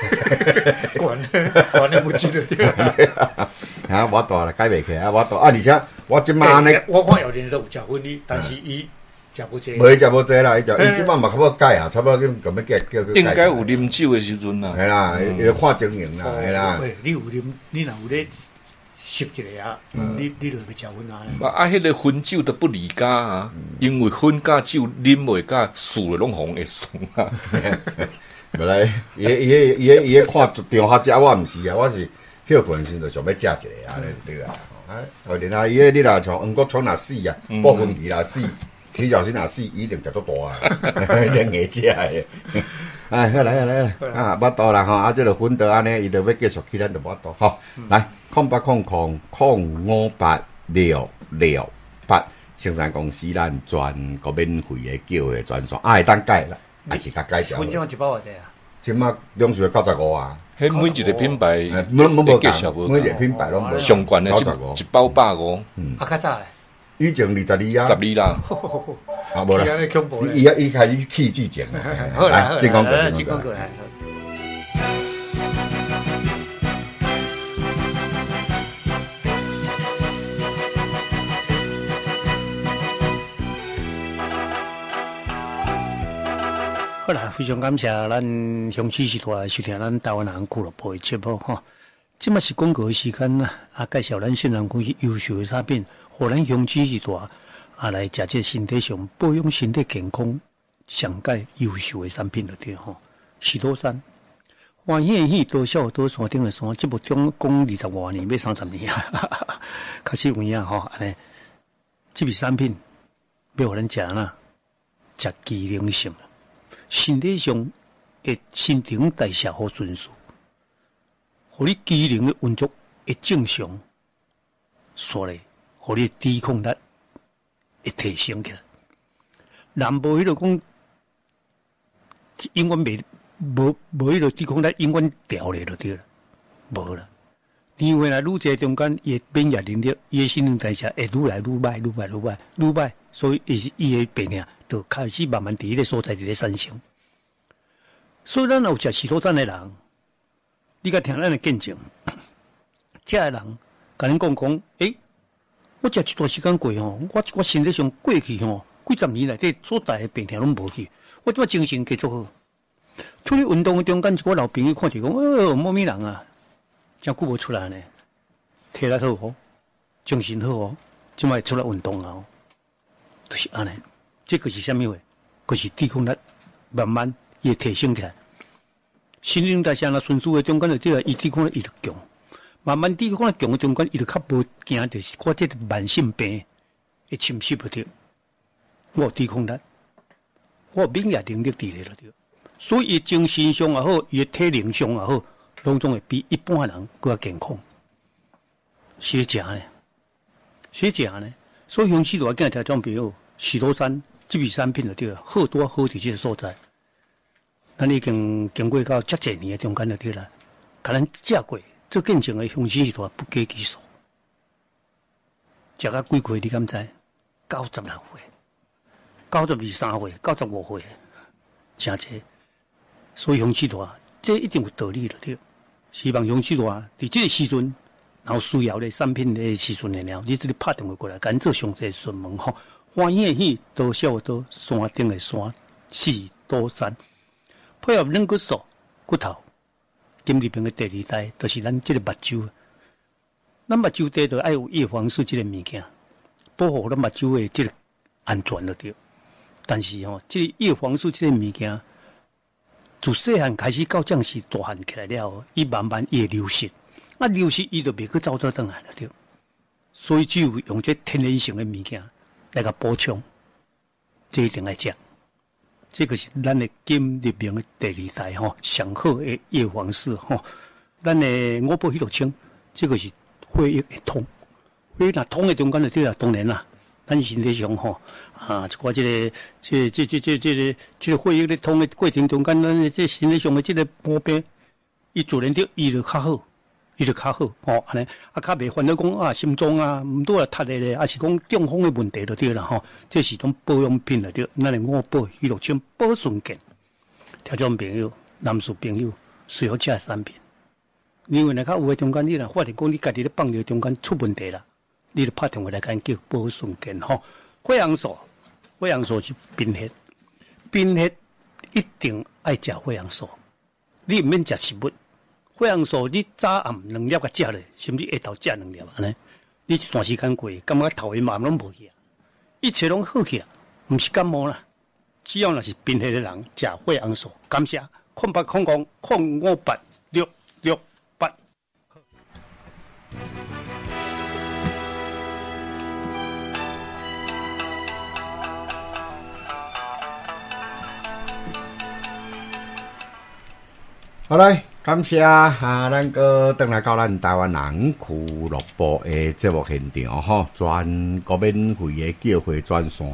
悬的物质就对啦。 我大啦，解袂起来，我大而且我即摆呢， 我看有人都有食薰哩，但是伊。 袂食无济啦，伊即摆嘛差不多改啊，差不多咁要叫应该有啉酒的时阵啦。 系啦，要看情形啦，系啦。 你有啉，你若有咧吸一个啊，你就会食薰啊。 迄个薰酒都不离家啊，因为薰甲酒啉袂甲，输了拢红会爽啊。 原来伊看中学者，我毋是啊，我是休困时就想要食一个啊，对啊。后日啊，你若像黄国昌若死啊，鲍文琪若死，徐小新若死，一定食足大啊，连硬食的。哎，好来啊，巴肚啦吼，啊，即个粉刀安尼，伊就要继续去咱就巴肚吼。来，0800056868，生产公司咱全国免费的叫的专线，会当改啦，还是甲改掉。 粉种一包偌济啊？ 即马两是95啊。 迄每一个品牌， 无介绍，每一个品牌拢无。 上悬的一包150。 啊，较早诶。 以前22啊。 12啦。 啊，无啦。伊开始起之前啦。来，进广告来。 好啦，非常感谢咱乡亲时代收听咱台湾人俱乐部的节目吼。即嘛是广告的时间啦，介绍咱新人公司优秀的产品，互咱乡亲时代来食这身体上保养身体健康上界优秀的产品就对吼。许多山，欢喜的喜，多笑多山顶的山，这部中讲20多年，要30年啊，确实有影吼。安尼，这笔产品要互咱食啦，食机能性。身体上会新陈代谢好迅速，互你机能的运作会正常，所以互你抵抗力会提升起来。人无迄个讲，永远无迄个抵抗力永远调咧就对了，无啦。年岁来愈侪中间，伊的免疫能力、伊的新陈代谢会愈来愈歹，所以伊的病痛就开始慢慢伫迄个所在伫咧产生。所以咱有食许多赞的人，你甲听咱的见证，这个人甲恁讲，我食一段时间过吼，我身体上过去吼，几十年来这所大的病痛拢无去，我即摆精神继续好。出去运动的中间，一个老朋友看着讲，某人啊，真久无出来呢，体力好哦，精神好哦，即摆出来运动啊，就是安尼。这个是啥物话？就是抵抗力慢慢也提升起来。新陈代谢若迅速的中间就对了，伊抵抗力伊就强。慢慢抵抗力强的中间，伊就较无惊着我这个慢性病会侵袭不着。我有抵抗力，我有免疫能力伫咧了着。所以伊精神上也好，伊体能上也好，拢总会比一般人更加健康。是食呢，是食呢。所以乡亲大囝听众朋友，许多山这笔产品就对了，好多好伫这个所在。咱已经经过到遮侪年的中间就对了，甲咱食过做见证的乡亲时代不计其数。食到几岁你敢知？96岁、92、3岁、95岁，真济。所以乡亲大，这一定有道理了对。希望乡亲大伫这个时阵，然后需要的产品的时阵了，你这里拍电话过来，赶做详细询问吼。欢喜的喜，多笑多山顶的山，是多山。配合软骨素、骨头，今日边的第二代，就是咱这个目睭。咱目睭底就爱有叶黄素这个物件，保护咱目睭的这个安全就对。但是吼，这个叶黄素这个物件，自细汉开始到这时大汉起来了，伊慢慢会流失，流失伊就袂去走倒转来了对。所以只有用这天然性的物件来个补充，这一定要食。这个是咱的今日明的第二代吼，上好的叶黄素吼。咱的五宝喜乐清，这个是血液会通，血液若通的中间就对啦。当然啦，咱身体上吼一寡这个血液咧通的过程中间，咱这身体上的这个毛病，伊自然着伊就较好。伊就较好，安尼较袂烦恼讲心脏毋拄啊塌的咧，还是讲中风的问题就对啦吼。这是种保养品就对，咱的五宝喜乐清保顺健。听众朋友、男士朋友，需要这产品。因为若较有诶中间，你若发现讲你家己咧放尿中间出问题啦，你就拍电话来甲叫保顺健吼。血红素是贫血，贫血一定爱食血红素，你毋免食食物。 血红素你早暗2粒甲食咧，甚至下昼食2粒安尼，你一段时间过，感觉头晕嘛拢无去啊，一切拢好去啊，毋是感冒啦。只要若是贫血的人，食血红素，感谢0800058668。 好来，感谢咱个转来到咱台湾人俱乐部的节目现场吼，全国免费的叫会专线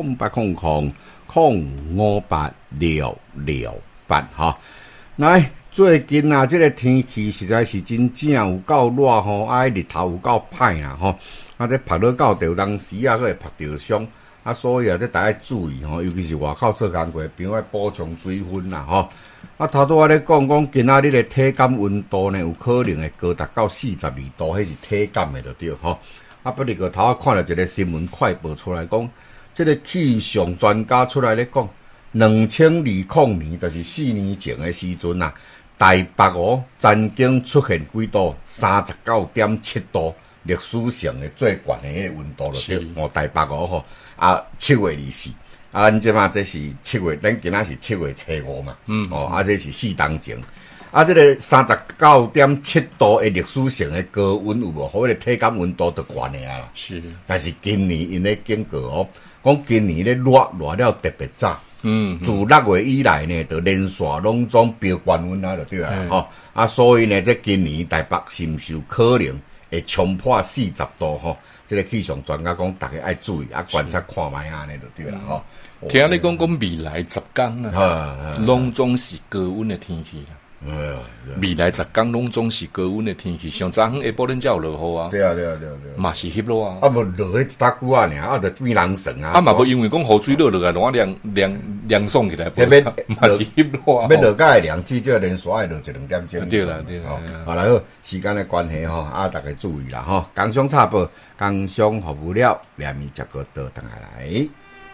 0800058668吼。来，最近啊，这个天气实在是真正有够热吼，日头有够歹啊吼，这晒落到着当时啊，佫会晒着伤。所以这大家注意吼，尤其是外口做工过，边要补充水分啦吼。头拄仔咧讲今仔日的体感温度呢，有可能会高达到42度，迄是体感的就对吼。不哩个头仔看到一个新闻快报出来讲，这个气象专家出来咧讲，2020年就是4年前的时阵啊，台北曾经出现几度39.7度。历史上的最悬的迄个温度就对，台北吼7月24，咱即马这是7月，咱今仔是7月初5嘛，这是4当前，这个39.7度的历史上的高温有无？迄个体感温度就悬的啦。 是， 但是今年因咧警告讲今年咧热了特别早。自6月以来呢，就连续拢总飙高温就对啦所以呢，这今年台北是毋是有可能会冲破40度吼？这个气象专家讲，大家爱注意观察看卖安尼就对啦吼。 听你讲未来10天啊，拢总是高温的天气啦。未来10天拢总是高温的天气，上早下晡恁才有落雨啊。 对啊， 嘛是翕落啊。 无落迄一搭久啊尔，就变人神啊。 嘛无因为讲雨水落来，拢凉爽起来，嘛是翕落啊。 要落甲会凉，至少连续爱落1-2点钟。 对啦。 好啦，好，时间的关系大家注意啦工商插播，工商服务了，连面接个倒转来。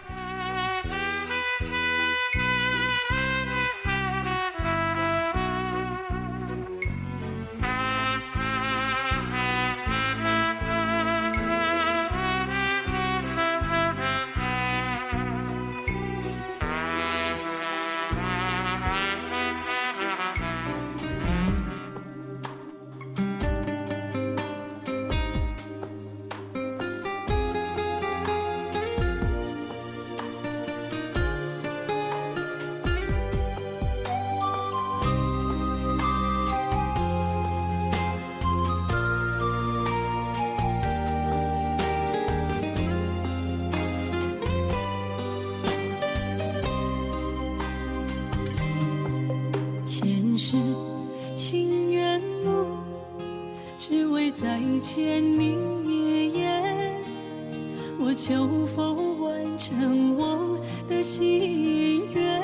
情缘路，只为再见你一眼。我求否完成我的心愿？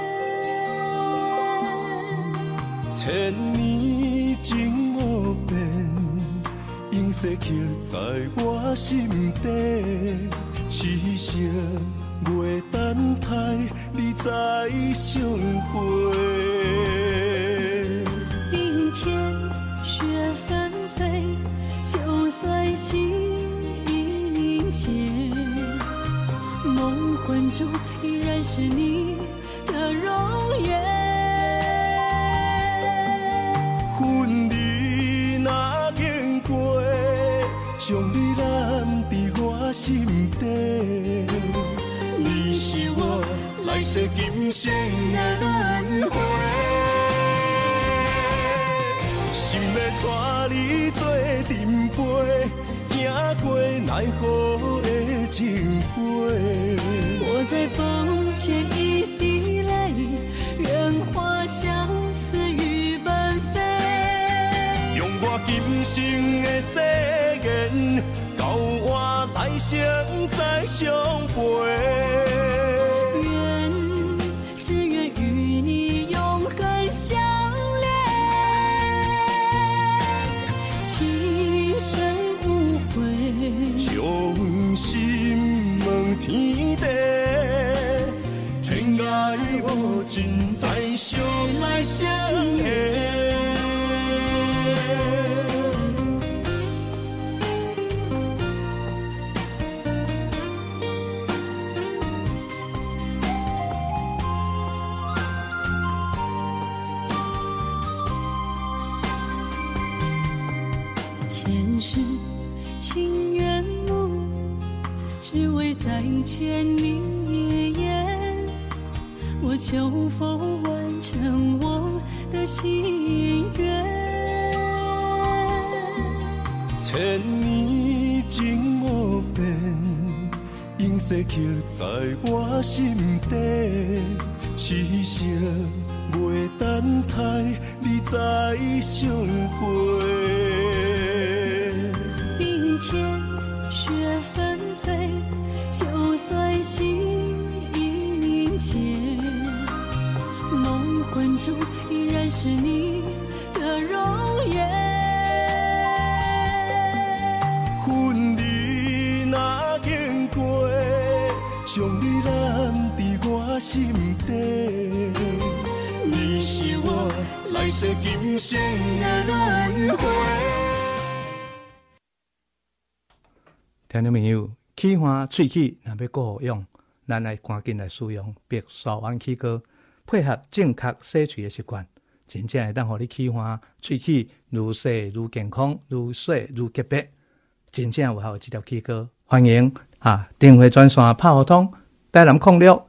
千年情无变，永世刻在我心底。痴情袂等待，你再相会。 明天雪纷飞，就算心已凝结，梦魂中依然是你的容颜。 恨你若经过，将你揽在我心底。你是我来世今生的轮回。心要带你做阵陪，行过奈何的情杯。 我在风前一滴泪，任花相思雨纷飞。 用我今生的誓言，交换来生再相陪。 只愿与你永恒相恋。 将心问天地，天涯无尽，再相来相会。 前世情缘无，只为再见你一眼。我求否完成我的心愿？ 千年情无变，永逝刻在我心底。痴情袂等待，你再相陪。 冰天雪纷飞，就算心已凝结，梦魂中依然是你的容颜。 恨你若经过，将你揽伫我心底。你是我来世今生的轮回。 听众朋友，气花喙齿若要顾好用，咱来赶紧来使用白沙湾齿膏，配合正确洗喙的习惯，真正会当互你气花喙齿愈洗愈健康，愈洗愈洁白，真正有效这条齿膏。欢迎电话专线拍互通，台南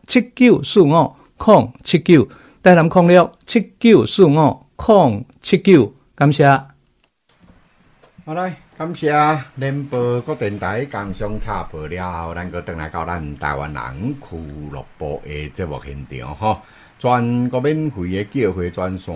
0679450079，台南0679450079，感谢。 好来，感谢联播各电台工商插播了后，咱搁转来到咱台湾人俱乐部的节目现场吼。全国免费的叫货专线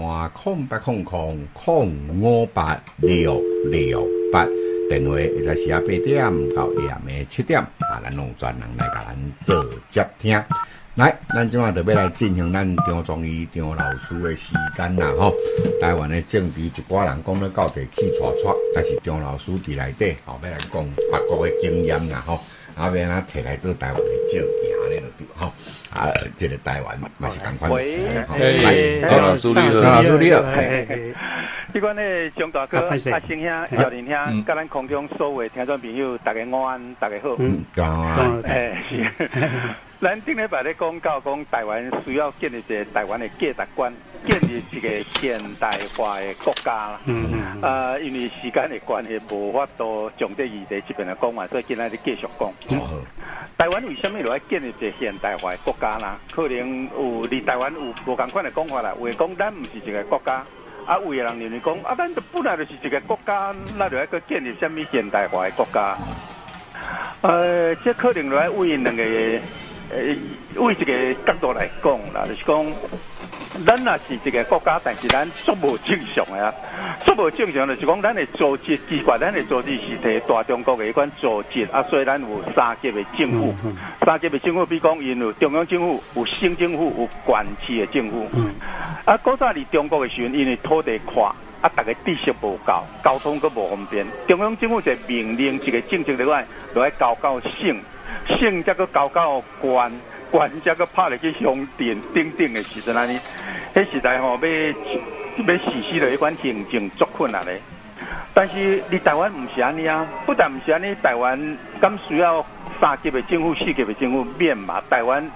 0800058668，电话会在时啊8点到下暗的7点咱用专人来甲咱做接听。来，咱即马就要来进行咱张忠义张老师的时间啦吼。台湾的政治一寡人讲咧到地气喘喘，但是张老师伫内底要来讲别国的经验啦吼，要安摕来做台湾的照行咧就对吼。这个台湾嘛是共款。 张老师你好， 张老师你好。 迄款咧张大哥、阿星兄、姚林兄，甲咱空中所有听众朋友，大家午安，大家好。是。咱顶礼拜咧讲到讲台湾需要建立一个台湾的价值观，建立一个现代化的国家啦。因为时间的关系，无法度从这议题这边来讲完，所以今仔日继续讲。台湾为什么要建立一个现代化的国家啦？可能有离台湾有无同款的讲法啦。有讲咱唔是一个国家，有的人认为讲咱本来就是一个国家，咱就要去建立什么现代化的国家？这可能来为两个。为一个角度来讲啦，就是讲，咱也是一个国家，但是咱足无正常的啊，足无正常就是讲，咱的组织奇怪，咱的组织是摕大中国的迄款组织啊，所以咱有三级的政府，三级的政府，比如讲，因有中央政府、有省政府、有县市的政府。古早伫中国的时阵，因为土地宽。大家知识无够，交通阁无方便。中央政府就命令一个政策落来，交到省，省才阁交到县，县才阁拍入去乡镇等等的时阵安尼。迄时代吼，要实施了迄款行政足困难嘞。但是你台湾唔是安尼啊，不但唔是安尼，台湾敢需要3级的政府、4级的政府免嘛？台湾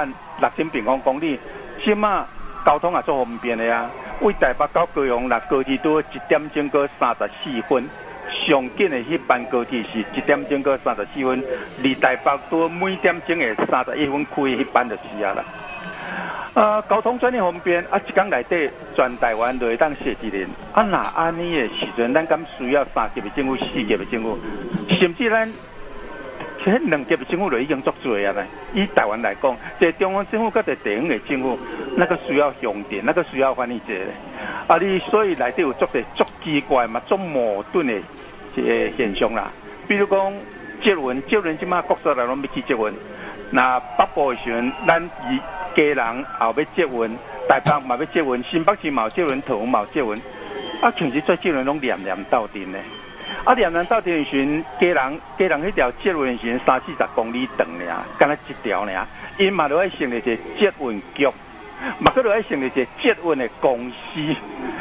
36000平方公里，起码交通也足方便的啊。为台北到高雄，高铁都1点钟过34分，上紧的迄班高铁是1点钟过34分，离台北都每点钟的31分开迄班就是啊啦。交通转哩方便，一天内底全台湾都会当设一人。若安尼的时阵，咱敢需要3级的政府、4级的政府，甚至咱迄2级的政府就已经足多啊啦。以台湾来讲，即中央政府甲地方的政府，那个需要用电，那个需要翻译者咧。你所以内底有足奇怪嘛、足矛盾的一个现象啦。比如讲捷运即马国所来拢要去捷运，那北部的时阵，咱家人也要捷运，台北嘛要捷运，新北市嘛有捷运，桃园嘛有捷运，其实做捷运拢连斗阵咧。连斗阵的时阵，家人迄条捷运的时阵30-40公里长尔，敢若一条尔，因嘛都要成立一个捷运局。嘛，佮落来成立一个捷运的公司，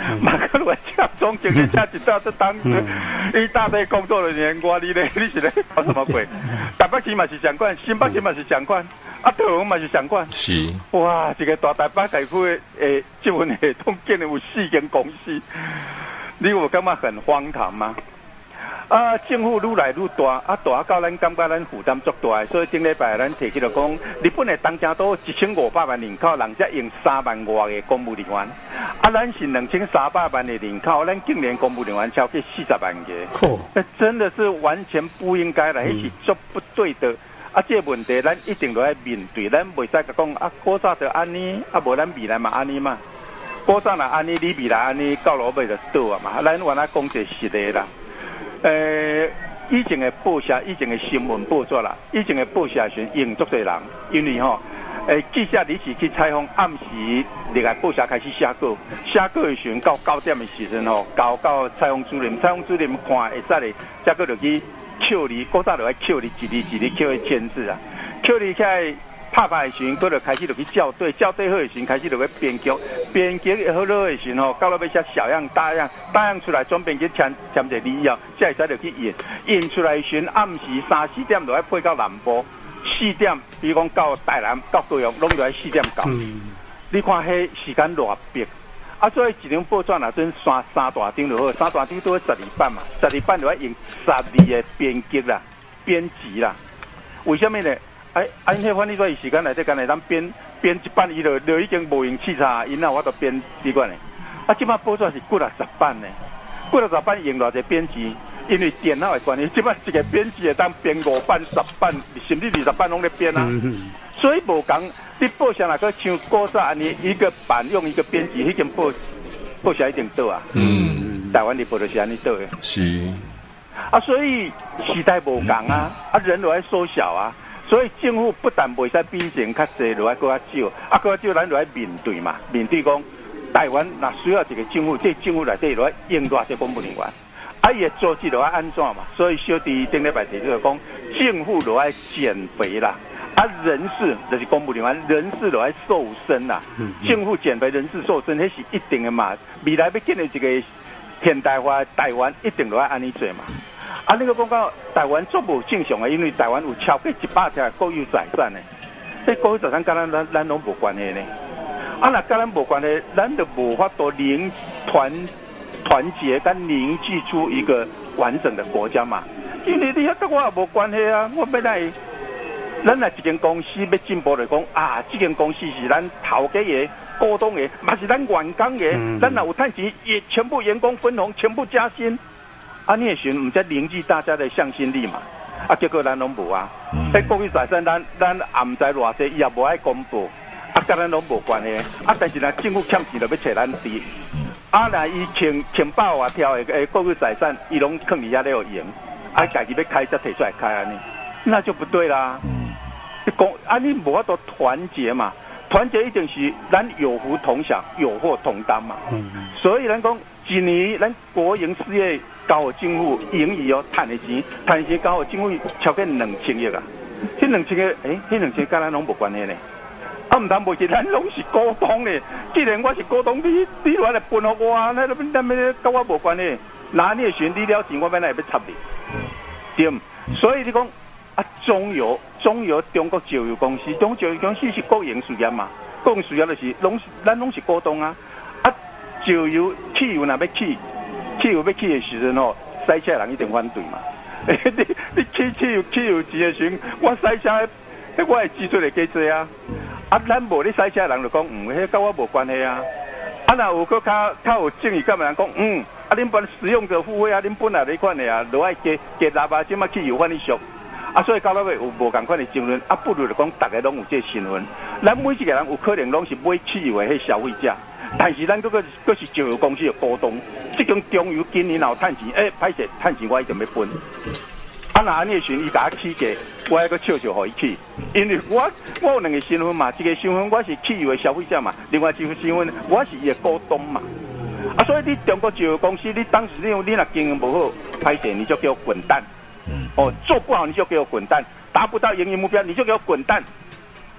马克罗讲总经理下一道都当一大堆工作人员，我你咧，你是咧搞什么鬼？台北市嘛是相关，新北市嘛是相关，啊，桃园嘛是相关。 是。 哇，一个大台北地区的这份系统竟然有4间公司，你有感觉很荒唐吗？啊，政府愈来愈大，啊大到咱感觉咱负担足大，所以顶礼拜咱提起来讲，日本的东京都1500万人口，人才用3万外个公务人员，啊，咱是2300万的人口，咱竟然公务人员超过40万个，那真的是完全不应该啦，迄是足不对的。啊，这个问题咱一定要来面对，咱袂使讲啊，古早就安尼，啊无咱未来嘛安尼嘛，古早若安尼，你未来安尼，到落尾就倒啊嘛，咱原来讲一个实例啦。以前的报社，以前的新闻报纸啦，以前的报社时用足侪人，因为吼，记者你是去采访，暗时另外报社开始写稿，写稿的时到9点的时阵吼，交到采访主任，采访主任看会使咧，再搁就去扣你，古早就爱扣你一字扣去签字啊，扣你起来。拍的时阵，佮就开始就去校对，校对好的时阵开始就去编辑，编辑好了的时阵吼，到了要写小样、大样出来，转编辑签一个字后，才会使就去印出来的时阵，暗时3、4点就要配到南部，4点，比如讲到台南、到高雄，拢就要4点到。你看迄时间偌逼，啊，所以一张报纸若准三大张就好，三大张都要12版嘛，12版就要用12个编辑啦、编辑啦，为什么呢？因迄反正说时间内底，干来咱编一版，伊就已经无用器材，因那我都编习惯嘞。啊，即摆报纸是几60版呢？几60版用偌济编辑，因为电脑的关系，即摆一个编辑会当编5版、10版，甚至20版拢咧编啊。所以无共，你报社若个像古早安尼一个版用一个编辑，迄间报社一定倒啊。台湾的报就是安尼倒的。是。啊，所以时代无共啊，人都在缩小啊。所以政府不但袂使比以前较济，落来搁较少，搁较少咱落来面对嘛，面对讲台湾若需要一个政府，这政府内底落来用偌些公务人员，伊的组织落来安怎嘛？所以小弟顶礼拜提出来讲，政府落来减肥啦，人事就是公务人员，人事落来瘦身啦，政府减肥，人事瘦身，迄是一定的嘛。未来要建立一个现代化的台湾，一定落来安尼做嘛。你个讲到台湾足无正常的，因为台湾有超过100条国有财产的，这国有财产跟咱拢无关系呢。若跟咱无关系，咱就无法度团结跟凝聚出一个完整的国家嘛。因为你跟我也无关系啊，我要来，咱来一间公司要进步来讲这间公司是咱头家的、股东的，嘛是咱员工的，咱若有赚钱，也全部员工分红，全部加薪。你也寻唔才凝聚大家的向心力嘛？结果咱拢无啊！国有财产咱也唔知偌济，伊也无爱公布，跟咱拢无关系。但是呢，政府欠钱就要找咱治。若伊千百外条的国有财产，伊拢囥伫遐咧有用，家己要开才摕出来开安尼，那就不对啦。你讲你无法度团结嘛？团结一定是咱有福同享，有祸同担嘛。所以咱讲一年咱国营事业。交予政府盈余赚的钱交予政府超过2000亿啊！迄2000亿，迄2000跟咱拢无关系呢。唔通袂是咱拢是股东呢？既然我是股东，你来来分互我，咱跟我无关系。哪你选你了钱，我本来要插你，对。所以你讲中油中国石油公司，中国石油公司是国营事业嘛？国营事业就是咱拢是股东啊！石油汽油若要起。汽油要起的时阵塞车人一定反对嘛。你起汽油钱的时阵，我塞车，我的支出会加多啊。咱无你塞车人就讲，迄跟我无关系啊。若有个较有正义感的人讲，恁本使用者付费恁本来你款的啊，落爱加纳啊，即马汽油反正俗。所以到尾有无共款的争论，不如就讲大家拢有这新闻。咱每一个人有可能拢是买汽油的迄消费者。但是咱佫是石油公司的股东，即间中油今年若有趁钱，歹势趁钱我一定要分。若安尼时，伊甲我起价，我还佫笑互伊起，因为我有2个身份嘛，一个身份我是汽油的消费者嘛，另外一个身份我是伊的股东嘛。所以你中国石油公司，你当时你若经营不好，歹势你就给我滚蛋。做不好你就给我滚蛋，达不到营业目标你就给我滚蛋。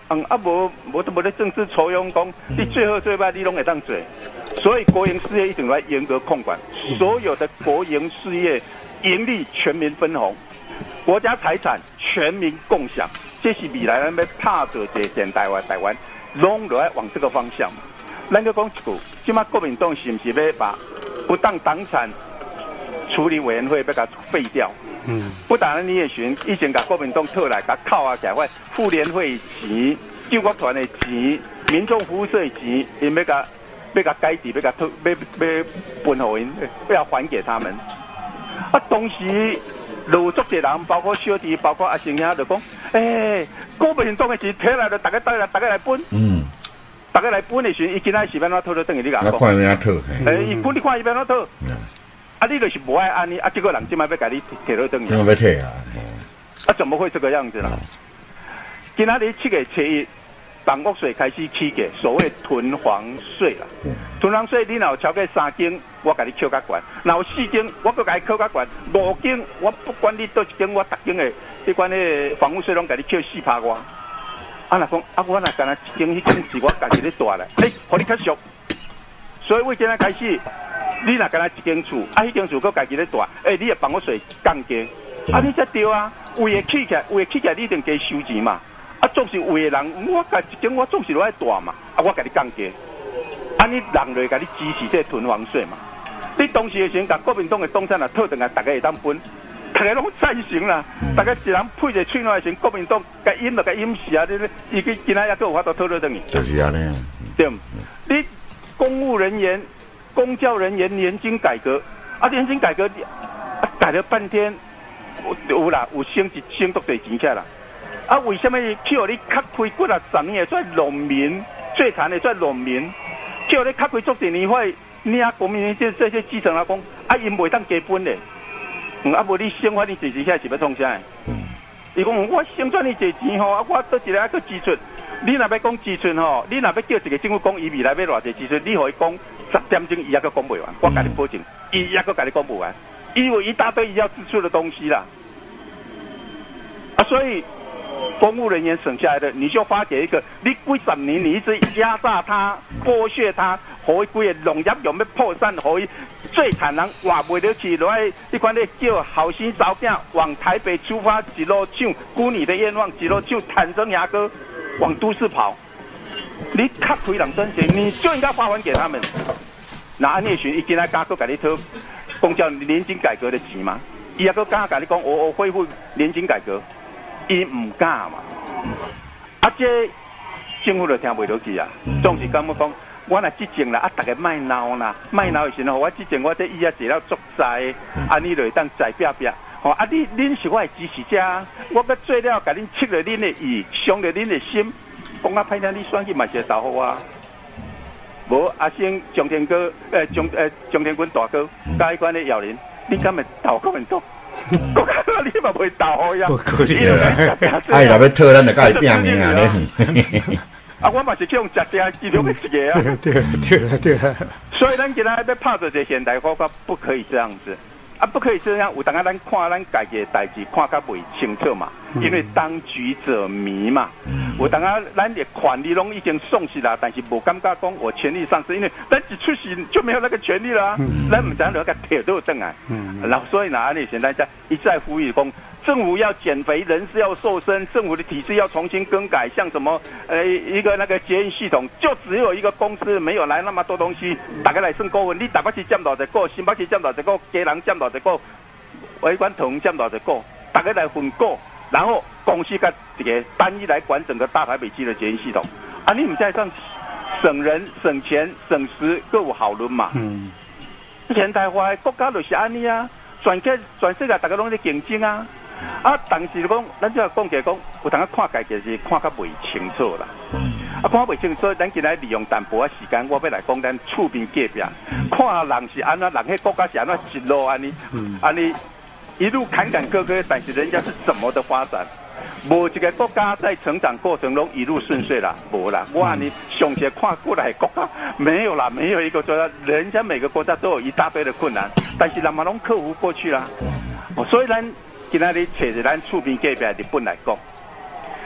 无咧政治抽用讲，你最好最歹你拢会当做。所以国营事业一定要严格控管，所有的国营事业盈利全民分红，国家财产全民共享，这是未来咱要拍着一个现代化台湾，拢都要往这个方向嘛。咱个讲一句，即马国民党是不是要把不当党产处理委员会要甲废掉？不但你也寻以前甲国民党套来，甲扣啊起来，妇联会钱、救国团的钱、民众服务社的钱，因要甲改制，要分给因，要还给他们。啊，当时有足侪人，包括小弟，包括阿成兄，就讲，国民党的钱摕来就大家来分。大家来分的时候，伊今仔是要怎讨就等于你甲讲。 看要讨。 伊分你看伊要怎讨。啊，你就是不爱安尼，啊，这个人今摆要甲你摕到等于。 要摕啊！ 啊，怎么会这个样子啦？今仔日7月7日，房屋税开始起价，所谓囤房税啦。囤房税，你若有超过3间，我甲你扣较悬；若有4间，我搁甲你扣较悬；5间，我不管你倒一间，我逐间的你管那房屋税拢甲你扣4%外。啊，若讲啊，我若干那一间、迄间是我家己咧住咧，互你较俗。所以为今仔开始。你若干那一间厝，啊，迄间厝搁家己咧住，你的房屋税降低，啊，你才对啊。有诶起起来，你一定加收钱嘛。啊，总是有诶人，我家一间我总是落来住嘛，啊，我甲你降低，啊，你人类甲你支持这囤房税嘛。你当时诶时，甲国民党诶党产啊，套等下大家会当分，大家拢赞成啦。大家一人配一个喙来时，国民党该淹就该淹死啊！伊去今仔还佫有法度讨论等于。 就是安尼。 对，你公务人员。公教人员年金改革，啊，年金改革，改了半天，有啦，有省足侪钱起来啦。啊，为什么去互你较开几啊10年的做农民，最惨的做农民，去互你较开足侪年会，你啊国民这些基层来讲，啊，因袂当加分嘞。啊，无你生活你坐钱起来是要创啥？伊讲我生赚你坐钱吼，啊，我倒一个个支出。你若要讲支出吼，你若要叫一个政府讲伊未来要偌济支出，你可以讲10点钟伊还佫讲不完，我甲你保证，伊还佫甲你讲不完，因为一大堆伊要支出的东西啦。啊，所以公务人员省下来的，你就发给一个，你几10年你一直压榨他、剥削他，互伊规个农业用要破产，互伊最惨人活袂得起，落来你看你叫后生查囝往台北出发，一路唱孤女的愿望，一路唱坦诚牙歌。往都市跑，你较开人赚钱，你就应该发还给他们。那安尼时，伊今仔敢搁甲你讨公教年金改革的钱吗？伊也搁敢甲你讲，我恢复年金改革，伊唔敢嘛。啊，这政府就听袂落去啊，总是感觉讲，我若执政啦，啊，大家卖闹啦，卖闹的时候，我执政，我这以后坐了足在，安尼就当在壁壁。吼，啊！恁是我的支持者，我要做了，甲恁切了恁的意，伤了恁的心，讲啊歹听，你选去嘛是投好啊。无阿星张天哥，张天军大哥，甲迄款的姚林，你敢会投国民党？我感觉你嘛袂投好呀。不可能啊！ 哎，若要讨，咱就甲伊拼命啊咧。 啊，我嘛是去用食食其中的一个啊。对。所以咱今仔要拍着这现代化，不可以这样子。啊，不可以这样。有当下咱看咱家己的代志，看较袂清楚嘛，因为当局者迷嘛。有当下咱的权利拢已经丧失啦，但是无感觉讲我权利丧失，因为咱一出席就没有那个权利啦。咱唔知那个铁都登来，然后所以呢，安尼现在一再呼吁讲，政府要减肥，人事要瘦身，政府的体制要重新更改，像什么一个那个捷运系统，就只有一个公司，没有来那么多东西，大家来算股份，你台北市占多少股，新北市占多少股，基隆占多少股，委管同占多少股，大家来分股，然后公司跟这个单一来管整个大台北市的捷运系统，啊，你们在上省人、省钱、省时，各有效率嘛。现代化的国家就是安尼啊，全世界大家拢在竞争啊。啊，但是讲，咱就讲起来讲，有当看家己是看较袂清楚啦。啊，看袂清楚，咱今来利用淡薄仔时间，我要来讲咱厝边隔壁，看人是安怎，人迄国家是安怎一路安尼一路坎坎坷坷，但是人家是怎么的发展？无一个国家在成长过程中一路顺遂啦，无啦。我安尼上些看过来国家没有啦，没有一个国家，人家每个国家都有一大堆的困难，但是人嘛拢克服过去啦。所以咱今仔日找着咱厝边隔壁日本来讲，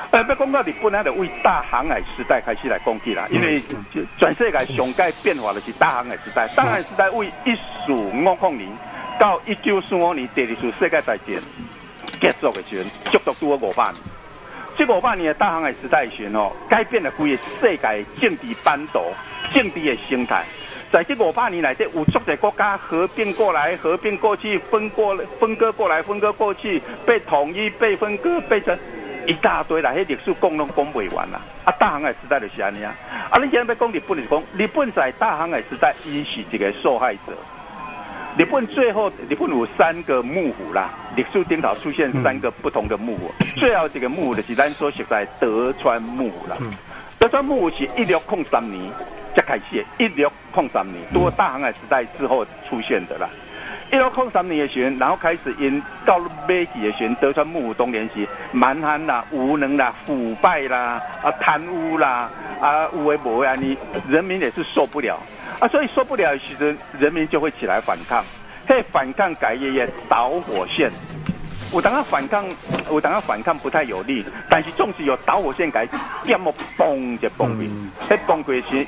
要讲到日本啊，就为大航海时代开始来讲起啦，因为全世界上界变化的是大航海时代。大航海时代为1450年到1945年第二次世界大战结束的时候，足足拄好500年。这500年的大航海时代的时候，改变了规个世界政治版图、政治的生态。在这500年来，这有足侪国家合并过来、合并过去、分割过来、分割过去，被统一、被分割、被成一大堆啦。迄历史讲拢讲袂完啦。啊，大航海时代就是安尼啊。啊，你现在要讲日本就是讲，日本在大航海时代，伊是一个受害者。日本有3个幕府啦，历史顶头出现3个不同的幕府，最后一个幕府就是咱所熟悉德川幕府啦。德川幕府是1603年才开始，1603年多大航海时代之后出现的啦。1603年的时候，然后开始因到尾期的时候，德川幕府当然是蛮横啦、无能啦、腐败啦、贪污啦、有为无为啊，你人民也是受不了。啊，所以受不了的时候，人民就会起来反抗。嘿，反抗改业导火线，有当反抗不太有力，但是总是有导火线改，点么嘣就崩溃。迄崩溃是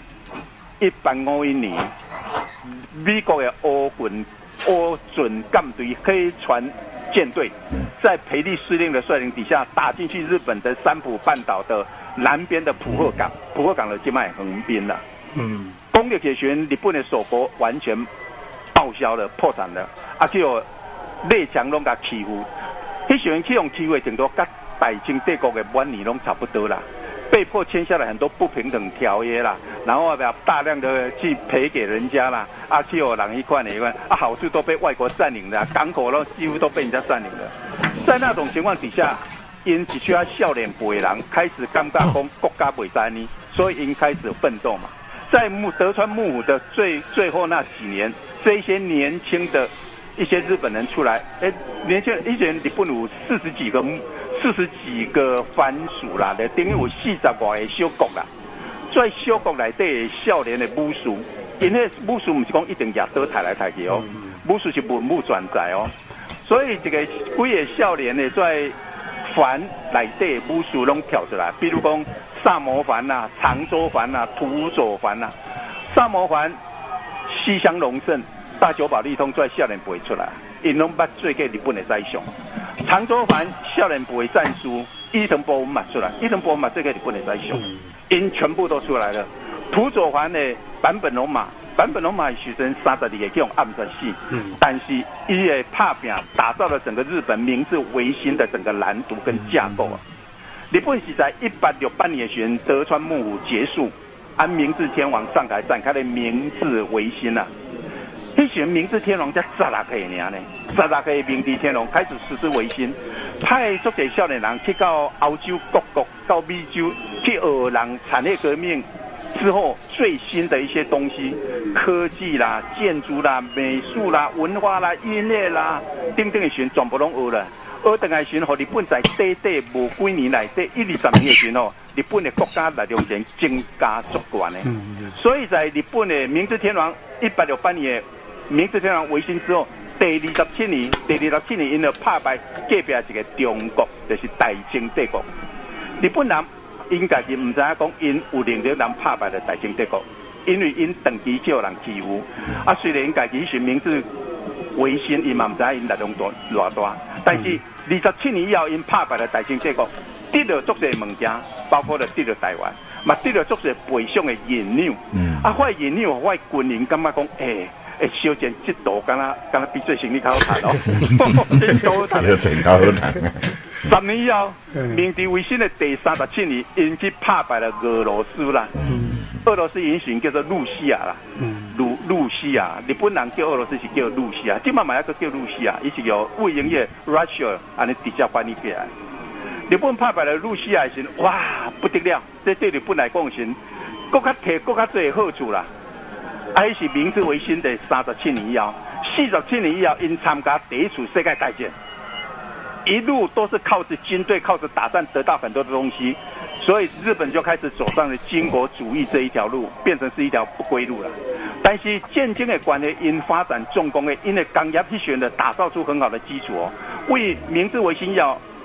1851年，美国的欧准舰队黑船舰队，在培利司令的率领底下，打进去日本的三浦半岛的南边的浦贺港的这卖横滨了。攻略的时候，日本的守国完全报销了、破产了，就有列强拢甲欺负。迄时候去用欺负的程度，甲大清帝国的晚年拢差不多啦。被迫签下了很多不平等条约啦，然后大量的去赔给人家啦，去有人一块好处都被外国占领了，港口都几乎都被人家占领了。在那种情况底下，因只需要少年辈人开始感觉讲国家袂在呢，所以因开始奋斗嘛。在德川幕府的最后那几年，这一些年轻的一些日本人出来，年轻人以前日本有40几个藩属啦，等于有40外个小国啦。在小国内底少年的武士，因为武士不是讲一定亚刀抬来抬去哦，武士是文武全在哦。所以这个几个少年的在藩内底武士拢跳出来，比如讲萨摩藩啦、长州藩啦、土佐藩啦。萨摩藩西乡隆盛、大久保利通在少年辈出来，因拢捌做过日本的宰相。长州藩少年辈战书伊藤博文嘛出来，伊藤博文嘛做过日本的宰相，因全部都出来了。土佐藩的坂本龙马时阵32个去用暗杀死，但是伊的拍拼打造了整个日本明治维新的整个蓝图跟架构啊。日本是在1868年的时候，德川幕府结束，按明治天皇上台展开了明治维新啊。迄时明治天皇才16岁尔呢，16岁明治天皇开始实施维新，派足侪少年人去到欧洲各国、到美洲去学人产业革命之后最新的一些东西，科技啦、建筑啦、美术啦、文化啦、音乐啦，等等的时全部拢学了。学等来时候，日本在短无几年来，这1-20年的时候，日本的国家力量前增加足悬的。所以在日本的明治天皇1868年的明治天皇维新之后，第27年，因就拍败隔壁一个中国，就是大清帝国。日本人因家己唔知影讲，因有能力人拍败了大清帝国，因为因长期叫人欺负。虽然因家己是明治维新，因嘛唔知影因力量偌大，但是27年以后，因拍败了大清帝国，得了足侪物件，包括了得了台湾，嘛得了足侪北上的引诱。我引诱，我军人感觉讲，小姐这道敢若比做生意较好谈哦，真好谈。真好谈。10年以后，明治维新的第37年，因去拍败了俄罗斯啦。俄罗斯原型叫做露西亚啦，露西亚，日本人叫俄罗斯是叫露西亚，今嘛嘛一个叫露西亚，伊是由魏英业 Russia 安尼直接翻译起来。日本拍败了露西亚时，哇不得了，这对日本来讲是，更加摕更加多好处啦。还是明治维新的37年以后，47年以后，因参加第一次世界大战，一路都是靠着军队、靠着打仗得到很多的东西，所以日本就开始走上了军国主义这一条路，变成是一条不归路了。但是战争的关系，因发展重工业，因为工业去选的打造出很好的基础哦，为明治维新要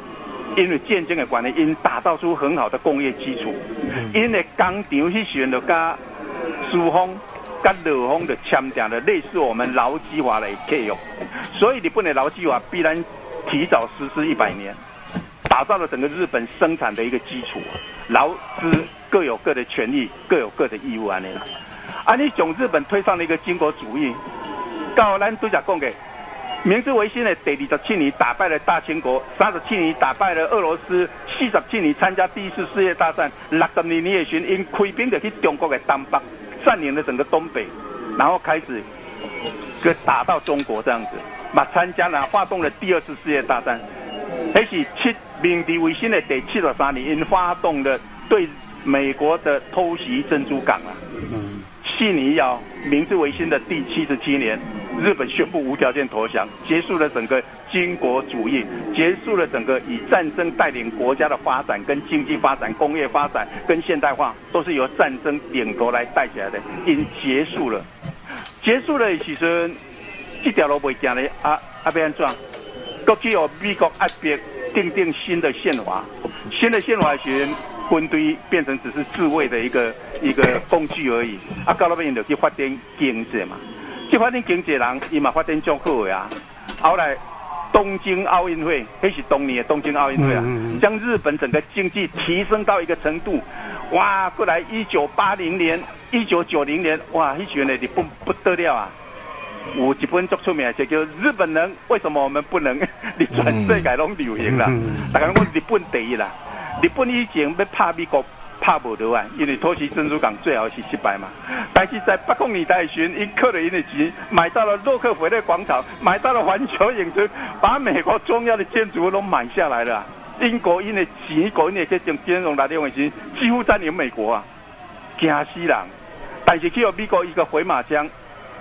因为战争的关系，因打造出很好的工业基础，因为工厂迄时就甲苏方、甲乐方就签订了类似我们劳基法的契约，所以日本的劳基法必然提早实施100年，打造了整个日本生产的一个基础，劳资各有各的权利，各有各的义务安尼啦。你从日本推上了一个军国主义，到咱拄则讲的。明治维新的第27年打败了大清国，37年打败了俄罗斯，47年参加第一次世界大战，62年的时候因开兵就去中国的东北，占领了整个东北，然后开始打到中国这样子，参加了发动了第2次世界大战。那是明治维新的第73年，因发动了对美国的偷袭珍珠港啊。4年以后，明治维新的第77年，日本宣布无条件投降，结束了整个军国主义，结束了整个以战争带领国家的发展、跟经济发展、工业发展、跟现代化，都是由战争领头来带起来的，因结束了。结束了，其实这条路未行咧，要安怎？国际由美国压迫，定新的宪法，新的宪法时。军队变成只是自卫的一个工具而已，到那边就去发展经济嘛。这发展经济人，伊嘛发展足好的啊。后来东京奥运会，那是当年的东京奥运会啊，将日本整个经济提升到一个程度。哇，过来1980年、1990年，哇，那时候呢日本不得了啊！有一本最出名的叫《日本人为什么我们不能》，你全世界拢流行啦。大家讲日本第一啦。日本以前要拍美国拍不得啊，因为偷袭珍珠港最后是失败嘛。但是在80年代时，因扣了因的钱，买到了洛克菲勒广场，买到了环球影城，把美国重要的建筑都买下来了、啊。英国因的钱，国因的这种金融来用的钱，几乎占领美国啊，惊死人。但是去了美国一个回马枪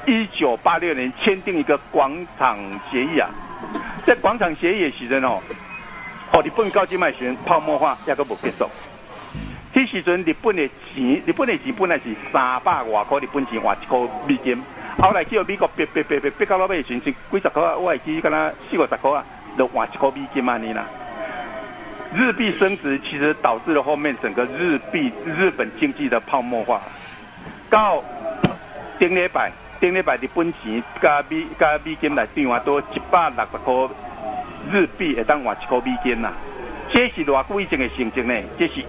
，1986年签订一个广场协议啊，在广场协议的时阵哦。日本到今卖时泡沫化也阁无结束。迄时阵日本的钱本来是300多块日本钱换1块美金，后来叫美国逼到老尾时几十块，我会记敢若40-50块啊，就换1块美金安尼啦。日币升值其实导致了后面整个日本经济的泡沫化。到顶礼拜日本钱加美金来兑换多160块。日币会当换1块美金呐，这是偌久以前的成绩呢？这是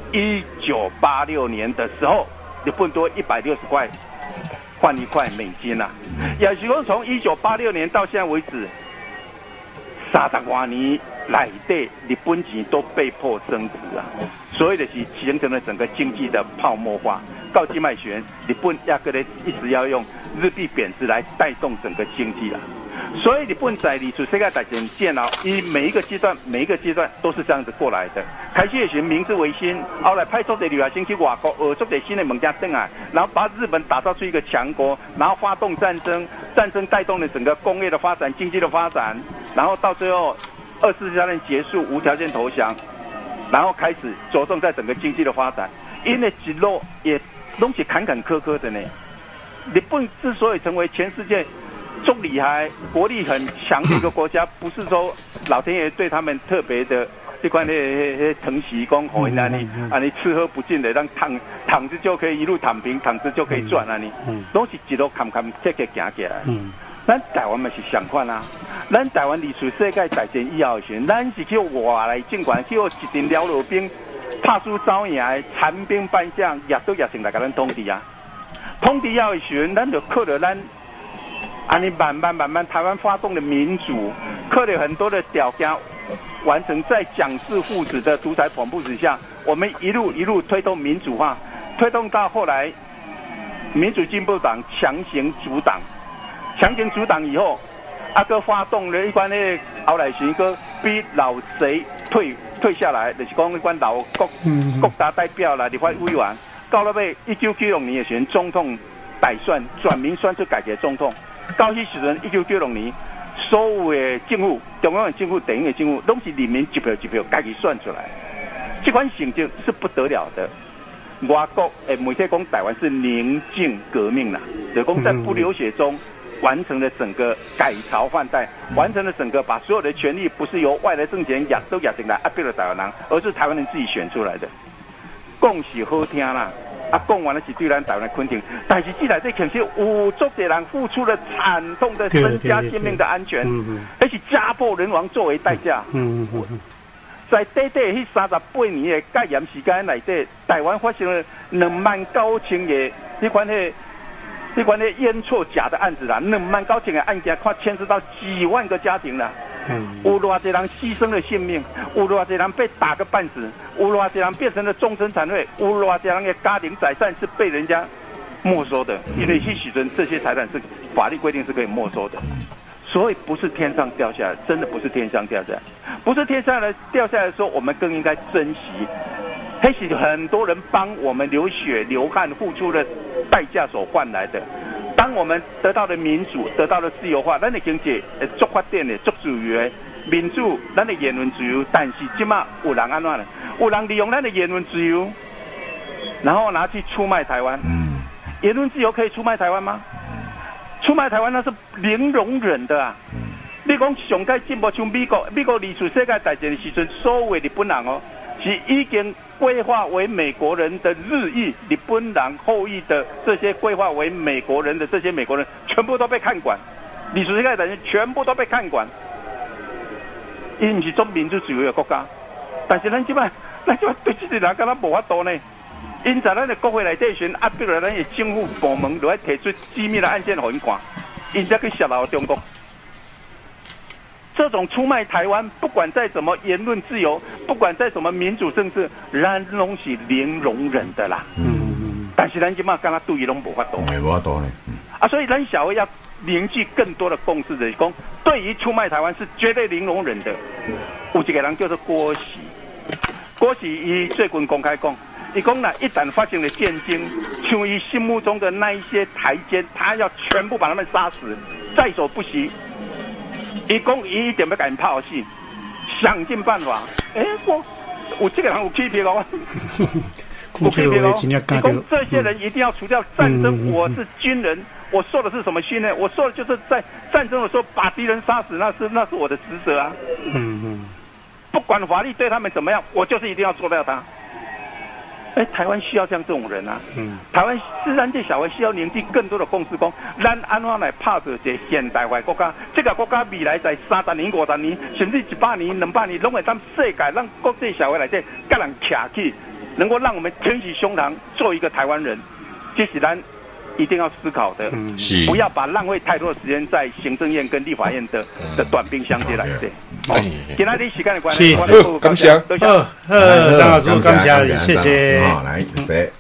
1986年的时候，日本多160块换1块美金呐。也是讲从1986年到现在为止，30多年来的日本钱都被迫升值啊，所以就是形成了整个经济的泡沫化。到今卖时，日本压根咧一直要用日币贬值来带动整个经济啦。所以日本在历史世界大战见到，以每一个阶段都是这样子过来的。开始的时候明治维新，后来派出的留学生去外国学做点新的物件回来，然后把日本打造出一个强国，然后发动战争，战争带动了整个工业的发展、经济的发展，然后到最后2次大战结束，无条件投降，然后开始着重在整个经济的发展，因为一路也都是坎坎坷坷的呢。日本之所以成为全世界最厉害、国力很强的一个国家，不是说老天爷对他们特别的这款疼惜，讲好因你吃喝不尽的，让躺着就可以一路躺平，躺着就可以赚啊你，都是一路坎坎坷坷行起来。咱台湾嘛是相反啊，咱台湾历史世界大战以后的时候，咱是去外来政权去一阵辽罗兵拍输走赢的残兵败将，也都成来给咱统治啊。统治以后的时候，咱就靠着咱。你慢慢，台湾发动了民主，靠了很多的条件，完成在蒋氏父子的独裁统治之下，我们一路推动民主化，推动到后来，民主进步党强行阻挡以后，哥发动了一关的后来是个逼老贼退下来，就是讲一关老国大代表啦，立法委员，到了尾1996年的时候，总统大选转民选出改革总统。到迄时阵，1996年，所有的政府，中央的政府、地方的政府，都是人民一票家己选出来。这款成绩是不得了的。外国媒体讲台湾是宁静革命啦，就讲在不流血中完成了整个改朝换代，完成了整个把所有的权利不是由外来政权都压进来压迫了台湾人，而是台湾人自己选出来的。讲是好听啦，讲完了是对咱台湾的肯定，但是这内底其实有足多人付出了惨痛的身家性命的安全，而是家破人亡作为代价。在短短迄38年的戒严时间内底，台湾发生了29000个迄款烟错假的案子啦，29000个案件，看牵涉到几万个家庭啦。有偌多人牺牲了性命，有偌多人被打个半死，有偌多人变成了终身残废，有偌多人的家庭财产是被人家没收的，因为去许尊这些财产是法律规定是可以没收的。所以不是天上掉下来，真的不是天上掉下来，不是天上掉下来的时候，我们更应该珍惜。那是很多人帮我们流血流汗付出的代价所换来的。当我们得到了民主，得到了自由化，咱的经济足发展的、足自由的民主，咱的言论自由。但是今嘛有人安怎呢？有人利用咱的言论自由，然后拿去出卖台湾。言论自由可以出卖台湾吗？出卖台湾那是零容忍的啊！你讲上界进步像美国离出世界大战的时阵，所有的日本人哦，是已经规划为美国人的日裔日本人后裔的这些规划为美国人的这些美国人，全部都被看管。离出世界大战全部都被看管，因不是做民主自由的国家，但是咱即摆对这些人敢若无法度呢？因在咱的国会内底选压迫了咱的政府部门，就要提出机密的案件给因看，因才去泄露中国。这种出卖台湾，不管在什么言论自由，不管在什么民主政治，咱拢是零容忍的啦。但是咱今嘛敢若对伊拢无法度。 无法度呢。 所以咱社会要凝聚更多的共识，就是讲，对于出卖台湾是绝对零容忍的。有一个人叫做郭喜，郭喜伊最近公开讲。伊讲啦，一旦发生了战争，像伊心目中的那一些台奸，他要全部把他们杀死，在所不惜。伊讲伊一定要给人泡死，想尽办法。我有这个人有欺骗我，有欺骗我。伊讲这些人一定要除掉战争。我是军人，我受的是什么训练？我受的就是在战争的时候把敌人杀死，那是我的职责啊。不管法律对他们怎么样，我就是一定要做掉他。台湾需要像这种人啊！台湾自然界小会需要凝聚更多的共识，讲咱安怎来拍造一个现代化国家？这个国家未来在30年、50年，甚至100年、200年，拢会当世界让国际社会来这跟人徛起，能够让我们挺起胸膛做一个台湾人，这是咱一定要思考的。不要把浪费太多的时间在行政院跟立法院的短兵相接来对。今天的时间的关系， 感谢， 张老师，感谢，谢谢。 好，来，谢谢。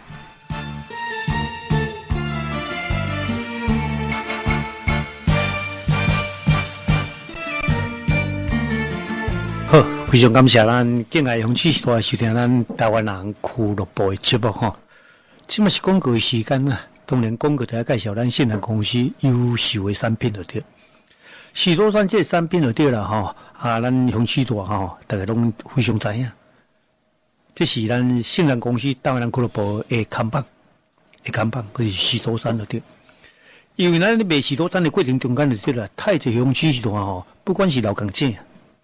好，非常感谢咱敬爱勇气时代收听咱台湾人俱乐部的节目哈。这嘛是广告的时间啊，当然广告就要介绍咱信任公司优秀的产品就对。许多山这产品就对了哈，咱雄起大哈，大家拢非常知影。这是咱信任公司台湾人俱乐部的看板，就是许多山就对。因为咱卖许多山的过程中间就对了，太济雄起大哈，不管是老港姐、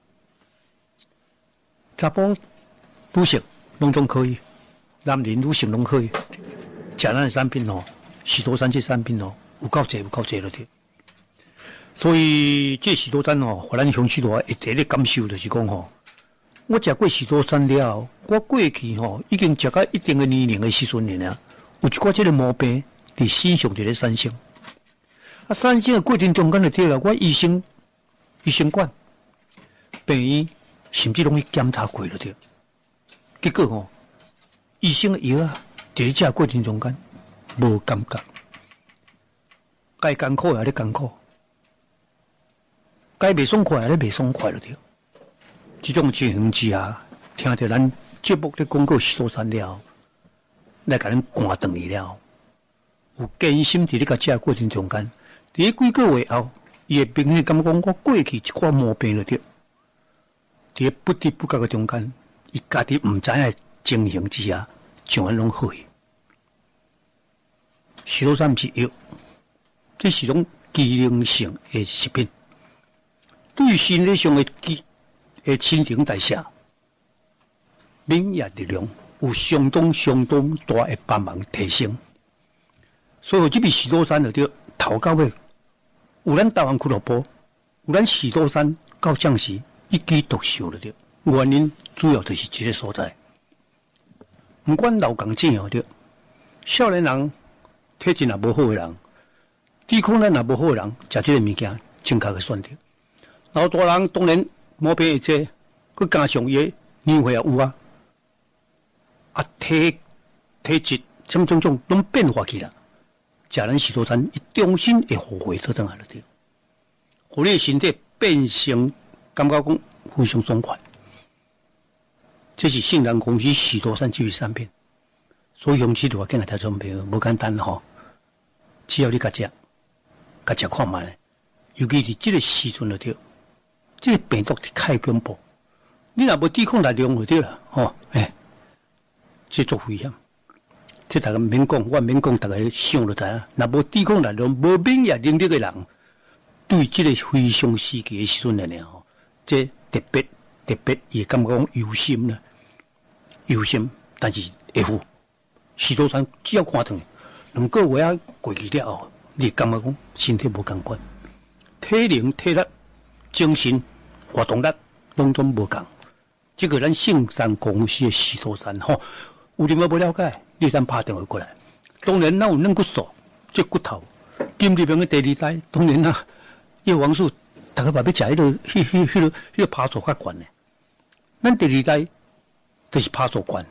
查甫、女性拢总可以，男人女性拢可以。食咱的产品哦，许多山这产品哦，有够济了对。所以这许多山哦，互咱雄起大一第一感受就是讲吼，我食过许多山了，我过去吼已经食到一定的年龄的时阵了，有一寡这个毛病伫身上就咧产生。产生的过程中间就对了，我医生管病院甚至拢去检查过了对。结果吼，医生的药啊，伫咧食过程中间无感觉，该艰苦也咧艰苦。该袂爽快，咧袂爽快了对。这种情形之下，听到咱节目咧广告许多山了，来甲咱赶断去了。有艰辛伫咧甲食过程中间，伫咧几个月后，伊会明显感觉我过去一寡毛病了对。伫咧不知不觉嘅中间，伊家己毋知影情形之下，就安拢好去。许多山毋是药，这是种机能性的食品，对身体上的新陈代谢、免疫力量有相当大的帮忙提升。所以这边许多山就头到尾，有咱台湾俱乐部，有咱许多山到将士一举独秀了对。原因主要就是这个所在。不管老港正哦对，少年人体质也无好的人，抵抗力也无好的人，食这个物件正确的选择。老大人当然毛病会多，佮加上伊年岁也有啊，体质种种拢变化起来。食咱许多餐，伊重新会复活倒转来了对，互你的身体变成感觉讲非常爽快。这是杏仁公司许多产这类产品，所以雄起大家听众朋友无简单吼，只要你甲食看卖，尤其是这个时阵就对，这个病毒太恐怖，你若无抵抗力量就对啦，吼，这足危险。这大家免讲，我免讲，大家想就知影。若无抵抗力量、无免疫能力的人，对这个非常时期的时阵呢，吼，这特别也感觉讲忧心啦。忧心，但是会付。许多人只要看疼，2个月啊过去了后，你感觉讲身体无共款，体能、体力、精神、活动力拢总无共。这个咱圣山公司的许多人吼，有你们不了解，你咱打电话过来。当然，咱有软骨素，这骨头，金里边的第2代，当然啦，叶黄素，大家嘛要食迄个爬素较悬的。咱第2代。就是爬素关，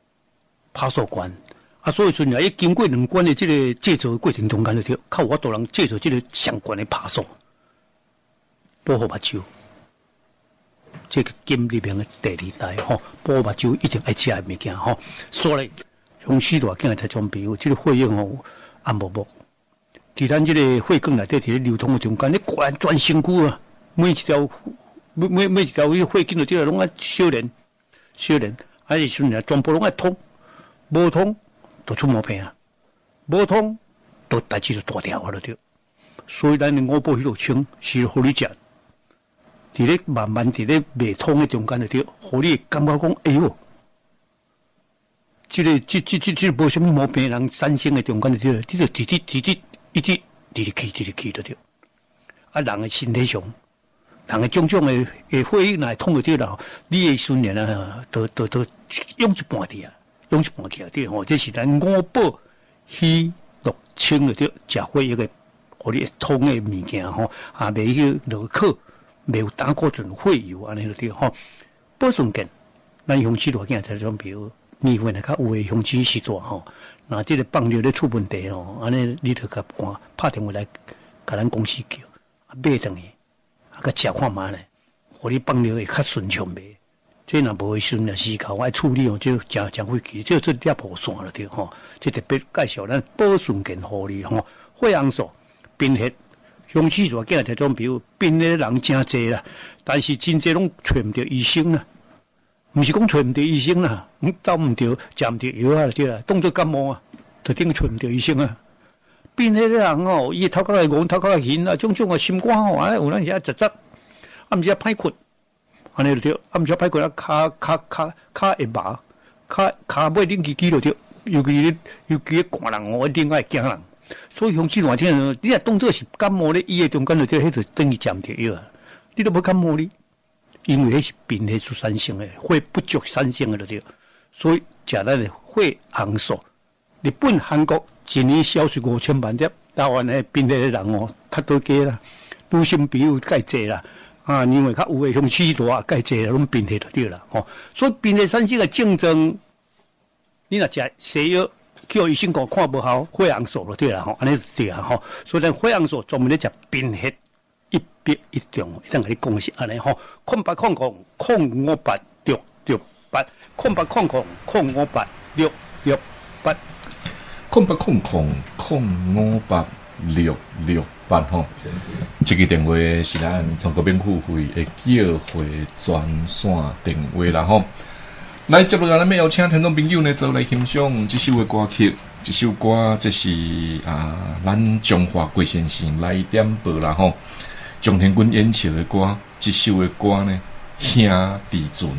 所以说呢，要经过2关的这个制作的过程中间就靠我多人制作这个相关的爬素，保护目睭。这个金里面的第2代吼，保护目睭一定爱吃的物件吼。所以，用许多今日台中朋友，这个血液吼暗薄薄，伫咱这个血管内底伫咧流通的中间，你全身躯啊，每一条血筋就对了，拢爱修炼。还是说呢，全部拢爱通，无通就出毛病啊，无通就代志就大条了对。所以咱的五宝迄路清是互你食，伫咧慢慢伫咧未通的中间就对，互你感觉讲哎哟，这无什么毛病人产生的中间就对，你就一直去就对。啊，人的身体上。人的种种的血液来通就对了，你的训练啊，都用一半去啊，对吼，这是咱五宝喜乐清的对，食血液个，互你通的物件吼，袂去落口，袂有胆固醇、血油安尼就对吼。保存健，咱雄起大囝才种，比如年份来较有诶雄起时大吼，那这个放尿咧出问题吼，安尼你着甲拍电话来，甲咱公司叫，买等于。甲食看卖咧，互你放尿会较顺畅袂？这若无时阵呢，时候爱处理哦，就真费气，就做粒破线了对吼。这特别介绍咱保顺健护理吼，血红素、贫血、雄起大囝这种，比如贫血人真济啦，但是真济拢找唔到医生啦，毋是讲找唔到医生啦，走唔到、食唔到药啊，对啦，当作感冒啊，就等于找唔到医生啊。变迄个人哦，伊头壳会晕，头壳会晕啊，种啊心肝吼，有咱时杂，毋是歹困，安尼就对，毋是歹困啊，骹会麻，骹尾拎起就对，尤其寒人哦，一定爱惊人，所以雄起热天，你若当作是感冒咧，伊诶中间就对，迄就等于食毋着药啊，你都无感冒哩，因为迄是贫血所产生诶，血不足产生诶就对，所以食咱诶血红素，日本、韩国。一年销售5000万粒，台湾的贫血的人哦，较多加啦，女性朋友介济啦，因为较有诶雄起大介济啦，拢贫血就对啦，吼。所以贫血产生的症状，你若食西药，叫医生讲看无效，血红素就对啦，吼，安尼就对啦，吼。所以咱血红素专门咧食贫血1001中，一阵甲你讲是安尼吼，0800-058-668，0800-058-668。0800-058-668吼，这个电话是咱全国免付费的叫货专线电话啦吼。来接落来，咱要邀请听众朋友呢，做来欣赏这首的歌曲， 这首歌这是咱中华贵先生来点播啦吼，张天军演唱的歌，这首的歌呢，兄弟船。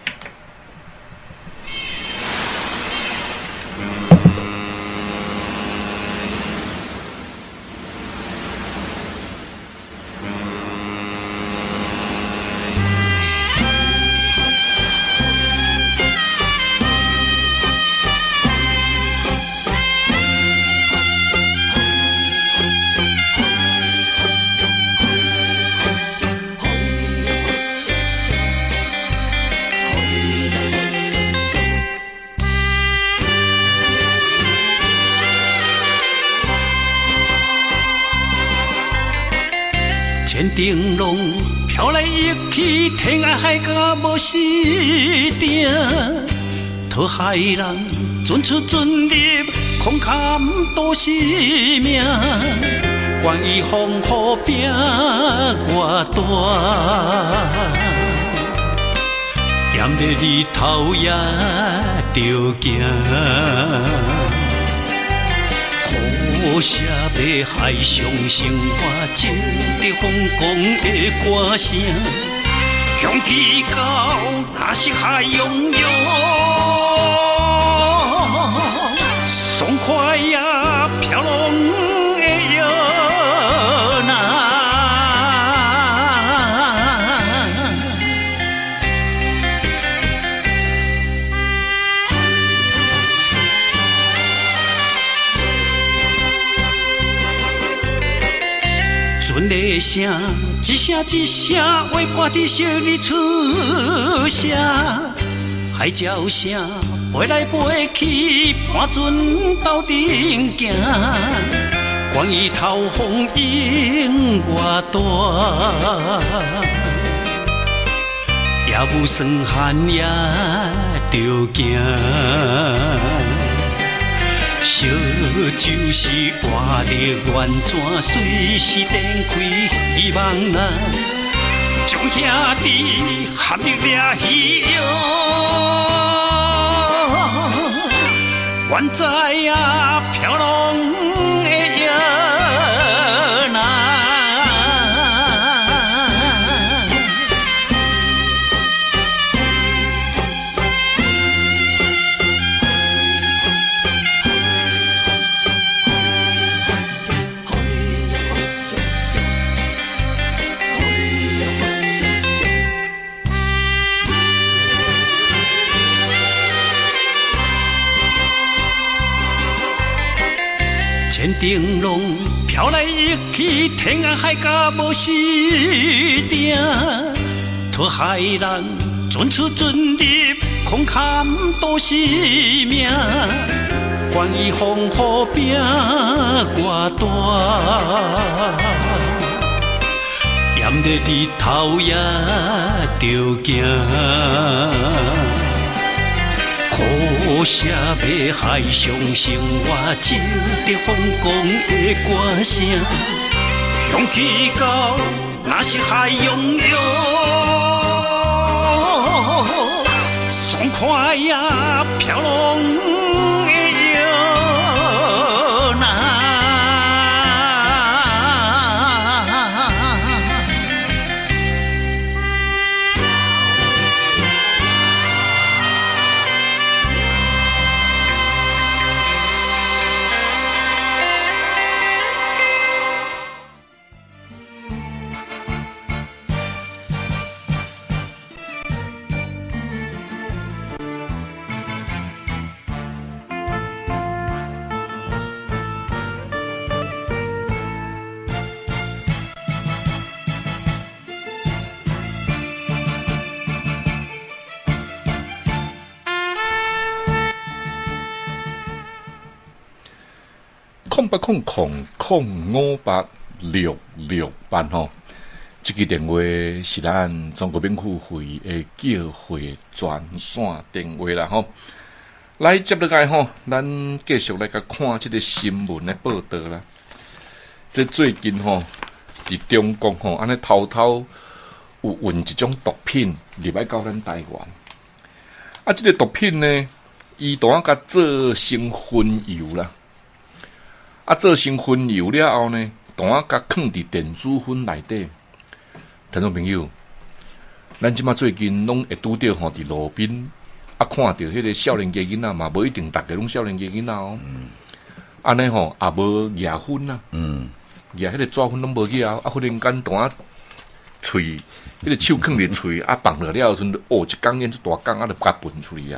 千灯笼飘来一起，天涯海角无时定。讨海人船出船入，空坎都是命。关于风雨拼我大，炎热日头也着行。苦涩要海上生活，经得风光的歌声，向起高那是海洋洋，爽快呀飘浪的摇篮。船的声，一声一声，话伴在小日出声。海鸟声，飞来飞去，伴船斗阵行。关于透风影我大，也无算寒也着行。小酒是活的圆泉，随时展开希望啊！将兄弟合力抓希望，远在呀飘浪的摇篮。千灯笼飘来一起，天涯海角无时定。讨海人船出船入，空坎都是命。关于风雨拼我大，炎热日头也着行。苦涩要海上生活，经得风光的歌声，向起高那是海洋洋，爽快呀飘浪的摇篮。0800058668吼，这个电话是咱中国免付费的叫会专线电话啦吼。来接落来吼，咱继续来甲看这个新闻的报道啦。这最近吼，伫中国吼，安尼偷偷有运一种毒品入来到咱台湾。啊，这个毒品呢， 伊当甲做成熏油啦，啊做成熏油了后呢，当甲放伫电子烟内底。听众朋友，咱即马最近拢会拄着吼伫路边啊，看到迄个少年家囡仔嘛，无一定逐个拢少年家囡仔哦。安尼吼也无牙熏啊，牙迄个纸熏拢无去啊，忽然间当喙，迄个手放伫喙啊，放落了时阵，一缸烟就大缸啊，就甲喷出去啊。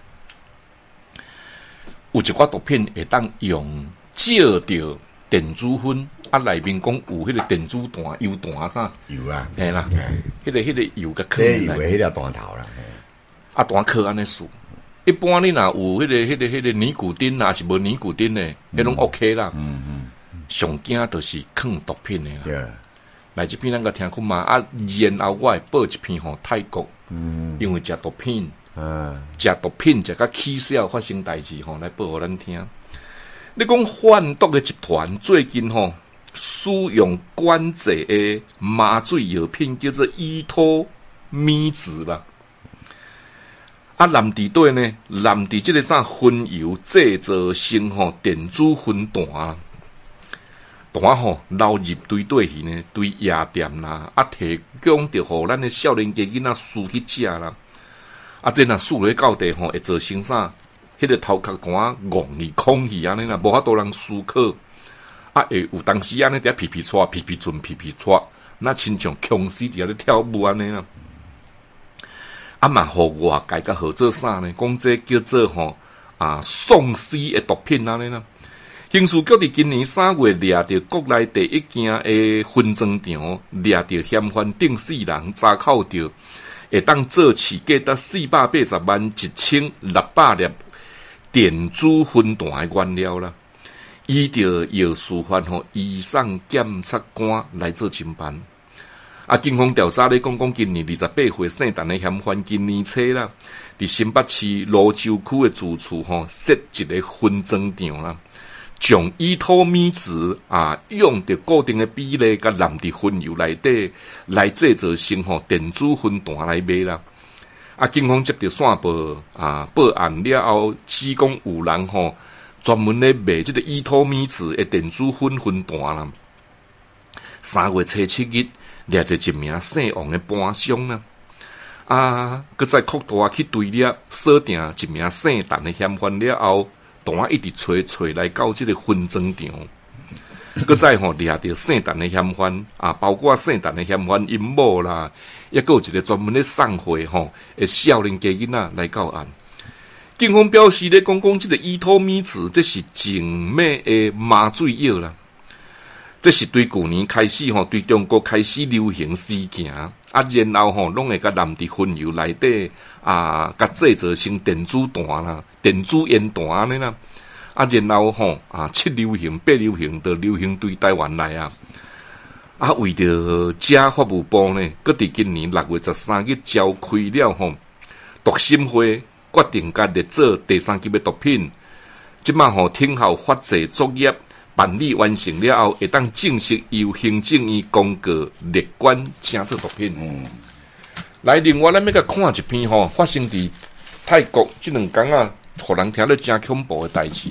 有一寡毒品会当用照着电子烟啊，内面讲有迄个电子弹、油弹啥油啊， 嘿啦，迄个油甲放进来， 迄条弹头啦， 啊弹壳安尼输。一般你若有迄个尼古丁啊，是无尼古丁诶，迄拢 OK 啦。上惊就是放毒品诶啦。来这边咱个听看嘛，啊，然后我会报一篇吼泰国，因为食毒品，食毒品食甲起笑发生代志吼，来报互咱听。你讲贩毒的集团最近吼使用管制的麻醉药品叫做依托咪子啦。啊，南地对呢，南地这个啥熏油制造成吼电子熏弹。弹吼流入堆底去呢，对夜店啦，啊提供着互咱的少年家囡仔输去食啦，啊这若输落到地吼，会造成啥？迄个头壳弹戆去空去安尼啦，无法度人思考，啊会有当时安尼伫皮皮喘、皮皮准、皮皮喘，那亲像强死伫咧跳舞安尼啦，啊嘛互外界甲号做啥呢？讲这叫做吼丧尸的毒品安尼啦。刑事局伫今年3月掠着国内第一件的分装场，掠着嫌犯顶4人，查扣着会当做起价达480万1600粒电子熏弹的原料啦。依着药事犯吼移送检察官来做侦办。啊，警方调查咧讲今年28岁姓陈的嫌犯今年初啦，伫新北市芦洲区的住处吼设一个分装场啦。将依托咪子用着固定的比例，甲淋伫熏油内底来制造成吼电子熏弹来卖啦。啊，警方接到线报报案了后，指讲有人吼专门咧卖这个依托咪子的电子熏弹啦。3月初7日，掠着一名姓王的搬商啦。搁再扩大去追猎锁定一名姓陈的嫌犯了后。弹一直找来到这个分装场，搁再吼掠着姓陈的嫌犯包括姓陈的嫌犯因某啦，也搁有一个专门咧送货吼的少年家囡仔来到案。警方表示咧，讲这个依托咪子，这是静脉的麻醉药啦。这是对去年开始吼，对中国开始流行事件然后吼拢会甲淋伫熏油内底甲制造成电子弹啦、电子烟弹安尼啦，然后吼7流行、8流行的流行对台湾来为着这法务部呢，佮伫今年6月13日召开了吼毒审会，决定甲列做第3级的毒品。即马吼听候法制作业。办理完成了后，会当正式由行政院公告列管称作毒品。来，另外咱要甲看一篇吼，发生伫泰国这2天互人听了真恐怖的代志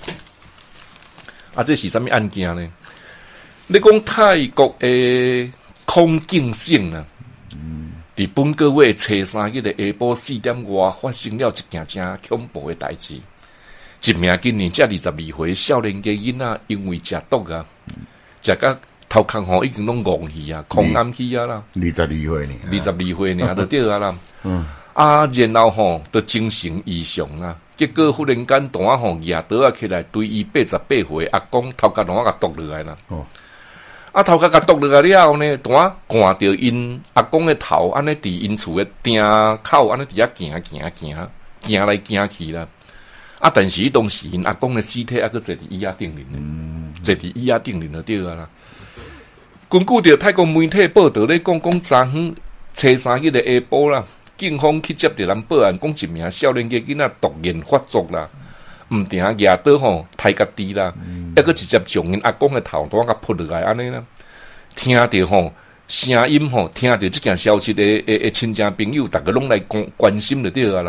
啦。这是啥物案件呢？你讲泰国的孔敬省啊，伫本个月初3日的下晡4点外，发生了一件真恐怖的代志。一名今年才22岁少年家囡仔，因为食毒食甲头壳吼已经拢戆去空暗去啦。 22岁呢 ，22岁呢就对啦。然后吼就精神异常啦。结果忽然间弹吼举刀起来，对伊88岁阿公头壳弹甲剁落来啦。头壳甲剁落来了后呢，弹看着因阿公的头，安尼伫因厝的顶口，安尼伫遐行来行去啦。但是当时因阿公的尸体还搁坐伫椅仔顶面呢，坐伫椅仔顶面就对啦。根据着泰国媒体报道咧，讲昨昏初3日的下晡啦，警方去接到人报案，讲一名少年家囡仔突然发作啦，毋定举刀吼抬家己啦，还搁直接将因阿公的头弹甲扑落来安尼啦。听着吼声音吼，听着这件消息的亲戚朋友，大家拢来关心就对啦。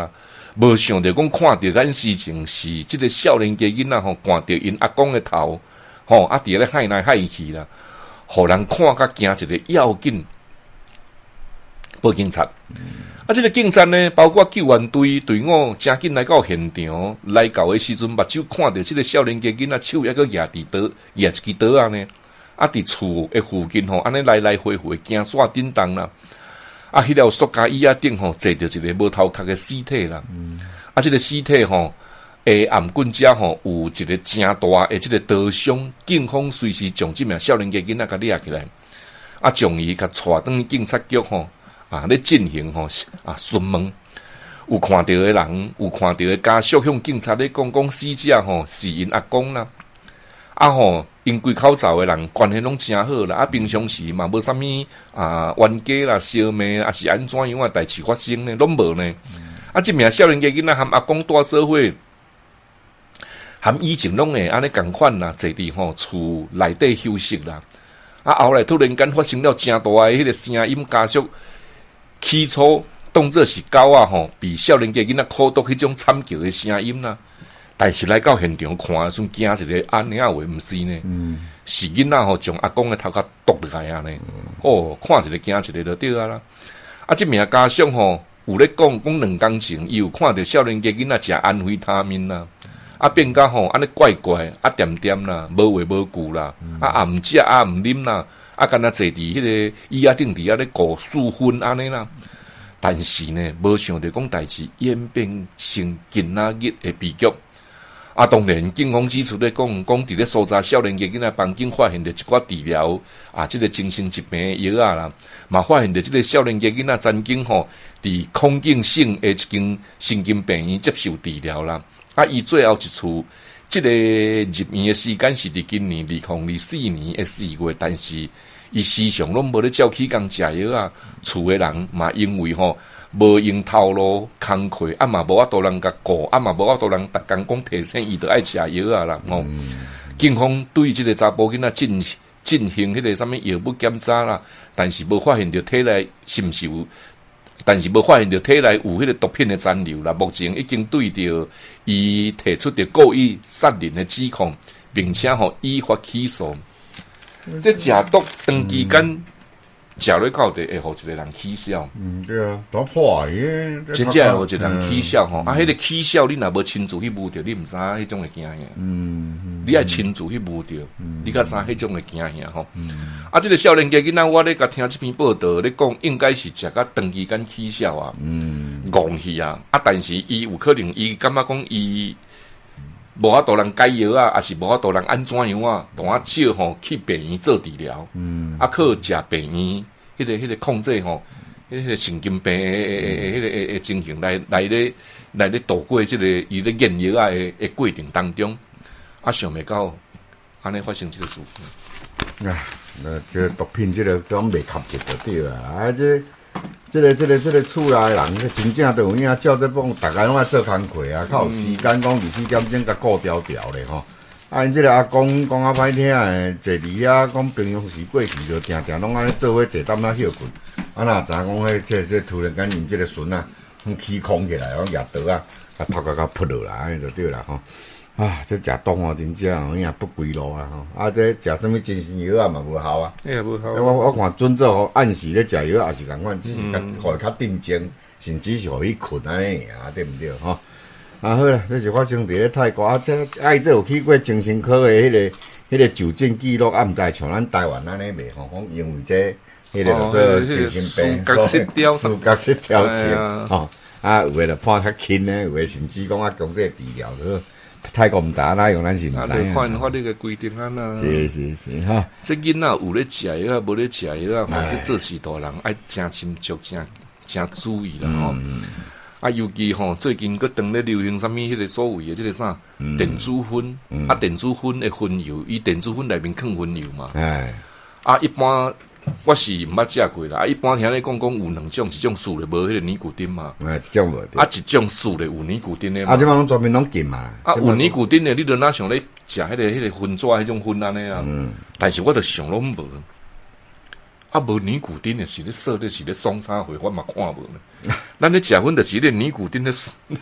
无想着讲看着咱事情是即个少年家囡仔吼，看着因阿公的头，吼啊伫咧害来害去啦，互人看甲惊一个要紧，报警察。啊，即个警察呢，包括救援队队伍，真紧来到现场，来到的时阵，目睭看到即个少年家囡仔手还佫举伫刀，举一支刀啊呢，啊伫厝的附近吼，安尼来来回回惊煞叮当啦。啊，迄条塑胶椅仔顶吼，坐着一个无头壳的尸体啦。啊，即个尸体吼，暗棍遮吼有一个真大的即个刀伤，警方随时将即名少年家囡仔甲掠起来，啊，将伊甲带转去警察局吼。啊，咧进行吼询问，有看到的人，有看到的家属向警察咧讲死者吼是因阿公啦，啊吼因规口罩的人关系拢真好啦，啊平常时嘛无啥物冤家啦、烧骂啊是安怎样代志发生呢？拢无呢。啊，即名少年家囡仔含阿公住做伙，含以前拢会安尼共款啦，坐伫吼厝内底休息啦。啊后来突然间发生了真大的迄个声音，家属起初当作是狗啊吼，被少年家囡仔苦毒迄种惨叫的声音啦。但是来到现场看，算惊一个安尼啊话毋是呢，是囡仔吼将阿公的头壳剁落来啊呢。哦，看一个惊一个就对啊啦。啊，即名家属吼有咧讲2工前，伊有看到少年家囡仔食安非他命啦，啊变甲吼安尼怪怪，啊点点啦，无话无句啦，啊毋食啊毋啉啦。啊，敢若坐伫迄个椅仔顶底下咧过4分安尼啦，但是呢，无想着讲代志演变成今仔日的悲剧。啊，当然，警方指出咧讲伫咧搜查少年家囡仔房间发现着一寡治疗即个精神疾病的药啊啦，嘛发现着即个少年家囡仔曾经吼伫恐惧性的一间神经病院接受治疗啦。啊，伊最后一次。这个入院的时间是伫今年2024年的4月，但是伊时常拢无咧照起工食药啊，厝的人嘛因为吼无用头路工课，啊嘛无法度人甲顾，啊嘛无法度人逐工讲提醒伊着爱食药啊啦。警方对即个查甫囡仔进行迄个什么药物检查啦，但是无发现着体内是毋是有。但是无发现着体内有迄个毒品的残留啦，目前已经对着伊提出着故意杀人的指控，并且依法起诉。这食毒长期间食落到底会互一个人起笑。 对啊，多破真正会互一个人起笑吼。啊，迄个起笑你若无亲自去摸着，你毋知迄种会惊吓。你爱亲自去摸着，你较知迄种会惊吓吼。啊，这个少年家囡仔，我咧甲听这篇报道咧讲，应该是食甲长期间起笑啊，戆去啊。啊，但是伊有可能伊感觉讲伊无法度人解药啊，还是无法度人安怎样啊？同啊少吼去病院做治疗，啊靠食病院迄个控制吼，迄个神经病迄个情形来咧度过即个伊咧验药啊的过程当中，啊想袂到安尼发生即个事情。 这个毒品这个讲未合格就对啦，啊这个厝内人，真正都有影照这帮，大家拢爱做工课啊，较有时间讲24点钟甲顾调调咧吼。啊，因这个阿公讲啊歹听诶，坐伫遐讲平常时过去就定定拢安尼做伙坐踮遐休困。啊，哪知讲迄这突然间因这个孙啊，起空起来，讲举刀啊，甲头壳扑落来，安尼就对啦吼。啊，这食毒哦，真正有影不归路啊吼！啊，这食什么精神药啊嘛无效啊。 无效。 我看准做吼，按时咧食药也是共款，只是互伊较定睛，甚至是互伊困安尼尔，对毋对吼？啊好啦，这是发生伫咧泰国啊，这有去过精神科的迄个就诊记录，啊，毋知像咱台湾安尼袂吼，讲因为这迄个叫做精神病，思觉失调症吼。啊，有诶就判较轻诶，有诶甚至讲啊，强制治疗了。泰国毋知哪用，咱是毋知啊。 看法律个规定啊呐。 是哈。 这囡仔有咧食药啊，无咧食药啊，或者做事大人爱真斟酌、真注意啦吼。啊，尤其吼最近佫当咧流行啥物迄个所谓的即个啥电子烟，啊电子烟的烟油，伊电子烟内面放烟油嘛。啊，一般。我是毋捌食过啦，一般听你讲有2种，一种素的无迄个尼古丁嘛， 一种无， 一种素的有尼古丁的嘛， 即摆拢专门拢禁嘛， 有尼古丁的，你著哪想咧食迄个烟纸迄种烟安尼啊？但是我著想拢无，无尼古丁的是咧说的是咧爽啥货，我嘛看无呢。咱咧食烟著是咧尼古丁咧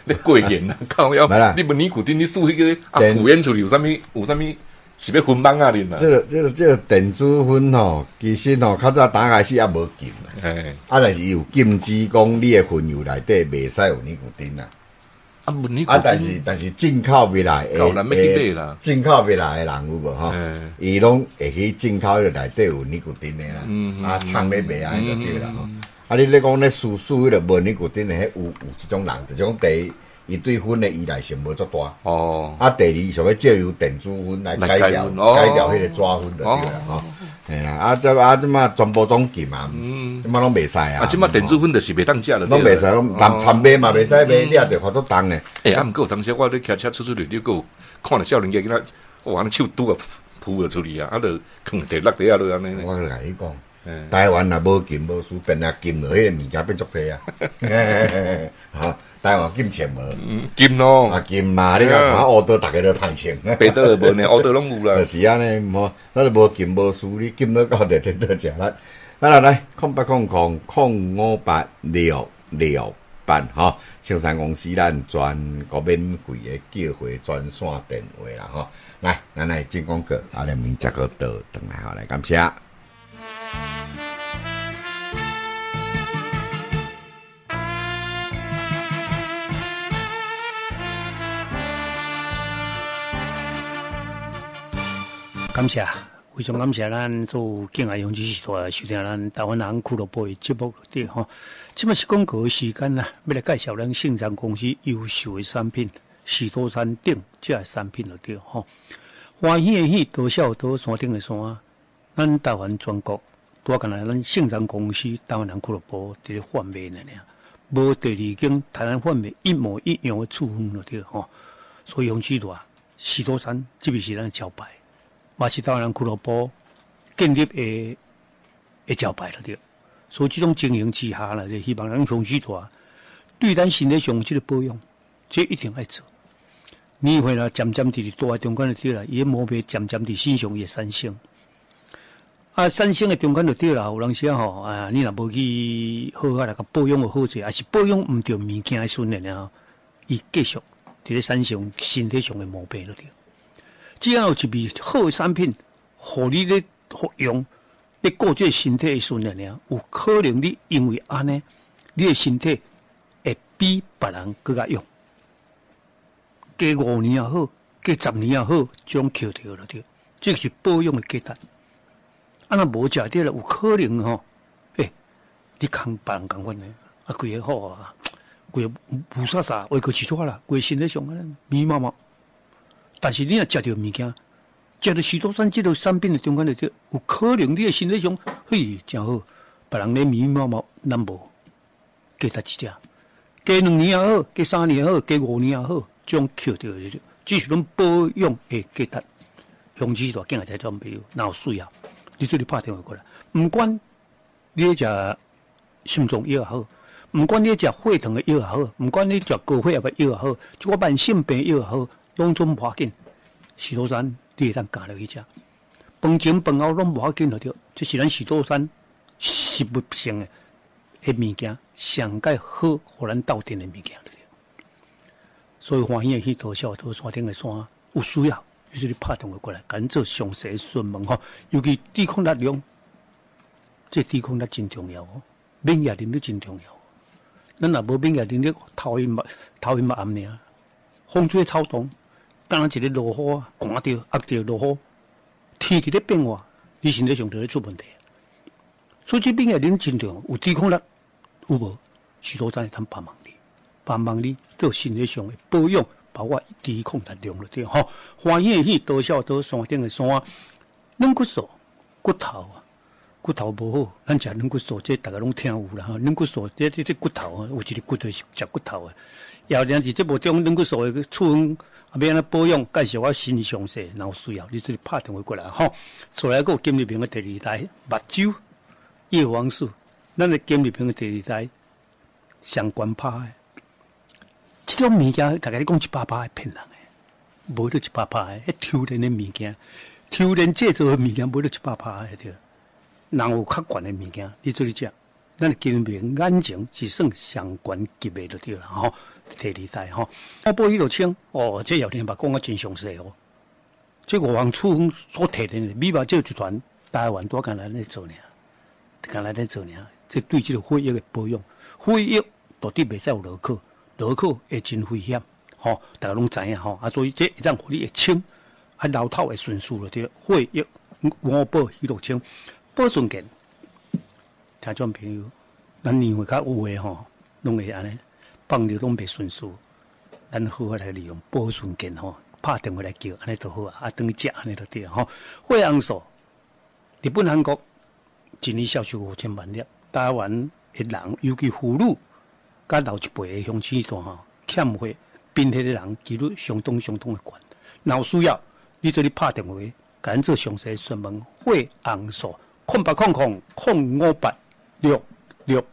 咧过瘾啊！靠腰，你问尼古丁，你输迄个啊，古烟处理有啥物是要分帮啊？恁啊？ 这个电子烟吼，其实吼较早打开始也无禁啦，但是有禁止讲你的烟油内底袂使有尼古丁啦。但是进口未来的，进口未来的人有无吼？伊拢会去进口迄个内底有尼古丁的啦，厂咧卖啊就对啦吼。你咧讲咧输迄个无尼古丁的，有一种人，这种第一，伊对烟的依赖性无足大。第二，想要借由电子烟来改掉迄个纸烟就对啦吼。嘿啦，即马全部总禁嘛，即马拢袂使啊！ 即马电子烟就是袂当食了， 拢袂使，拢参卖嘛袂使卖，你也着罚足重诶。 毋过有当时我咧骑车出去，你有看着少年家囡仔，哇，手拄啊扑了出去啊，就囥地落地啊，落安尼。 我甲你讲，台湾若无禁无输，变啊禁落迄个物件变足济啊！哈，台湾禁钱无？ 禁咯， 啊禁嘛！你看乌道，逐个都趁钱， 白道无呢，乌道拢有啦。 就是安尼，无，咱就无禁无输，你禁到到地点倒食啦。来0800058668吼，青山公司咱全国免费的叫货专线电话啦吼。来，咱来进广告，啊，连面接个倒转来好来，感谢。 感谢，非常感谢咱做敬爱用支持大收听咱台湾人俱乐部的节目对吼。即么是广告的时间啦，要来介绍咱盛赞公司优秀的产品，许多山顶这个产品就对吼。欢喜的喜，多笑多山顶的山，咱台湾全国多干来咱盛赞公司台湾人俱乐部伫咧贩卖呢，无第二间台湾贩卖一模一样的处分就对吼。所以用许多许多山，这边是咱的招牌。嘛是台湾人俱乐部建立的招牌了对，所以这种经营之下呢，就希望咱雄许大对咱身体上这个保养，这一定要做。你会啦，渐渐地大中间就对啦，伊个毛病渐渐地身上也产生。产生的中间就对啦，有人说吼，你若无去好好来个保养个好势，还是保养唔对物件的时阵呢，伊继续伫咧产生身体上的毛病了对。只要有一味好的产品，互你咧服用，咧顾这身体的时阵呢，有可能你因为安尼，你的身体会比别人更加用。加5年也好，加10年也好，这种扣掉了对，这是保养的阶段。若无食着了，有可能吼，你空别人共款呢，规个好啊，规个乌沙沙，胃口起错啦，规个身体上密麻麻。但是你若食到物件，食到许多山这个产品的中间就有可能你的身体上，真好，别人咧密密麻麻，咱无，加他一只，加2年也好，加3年也好，加5年也好，这种扣掉的，这是种保养的价值。雄起大囝仔种朋友，若有需要，你做你拍电话过来，唔管你食心脏药也好，唔管你食血糖的药也好，唔管你食高血压的药也好，即个慢性病药也好。拢总无要紧，许多山你会当加落去食，饭前饭后拢无要紧了着。这是咱许多山食物性的物件，上界好，互咱斗阵的物件了着。所以欢喜的去多少多山顶的山，有需要就是你拍电话过来，赶紧做详细询问吼。尤其抵抗力量，这抵抗力真重要哦，免疫能力真重要。咱若无免疫能力，头晕目暗呢，风吹草动。敢若一个落雨啊，寒着、压着落雨，天气咧变化，你身体上就会出问题。所以这免疫力真重要，有抵抗力有无？许多咱会通帮忙你做身体上的保养，包括抵抗力量了对吼。欢喜的喜，多少多山顶的山，软骨素、骨头啊，骨头无好，咱食软骨素，这大家拢听有啦。软骨素这骨头啊，有一个骨头是食骨头的。要然是这无种软骨素的处分。要安尼保养，介绍我新详细，然后需要你自己拍电话过来吼。再来个金立平的第2代目睭叶黄素，咱的金立平的第2代上关拍的，这种物件大家你讲100%的骗人的，无到100%的，迄抽炼的物件，抽炼制造的物件无到100%的对。人有较悬的物件，你做你食， 咱金明眼睛是算上悬级的就对了吼。第二代吼，我报迄落清哦，这姚天把讲啊真详细哦。这5方处所提的米吧，这集团台湾多干来咧做呢，干来咧做呢。这对这个血液的保养，血液到底袂使有落口，落口会真危险吼。大家拢知影吼，所以这一让火力会清，老头会顺序了对，血液5宝迄落清，保顺健。听众朋友，咱年岁较有诶吼，拢会安尼放尿拢袂顺序，咱好好来利用保顺健吼，拍电话来叫，安尼就好啊，等于食安尼就对吼。血红素，日本、韩国一年销售5000万粒，台湾的人，尤其妇女甲老一辈的乡亲段吼，欠血、贫血的人几率相当的悬。若有需要，你做你拍电话，甲咱做详细询问血红素，0800-058-668。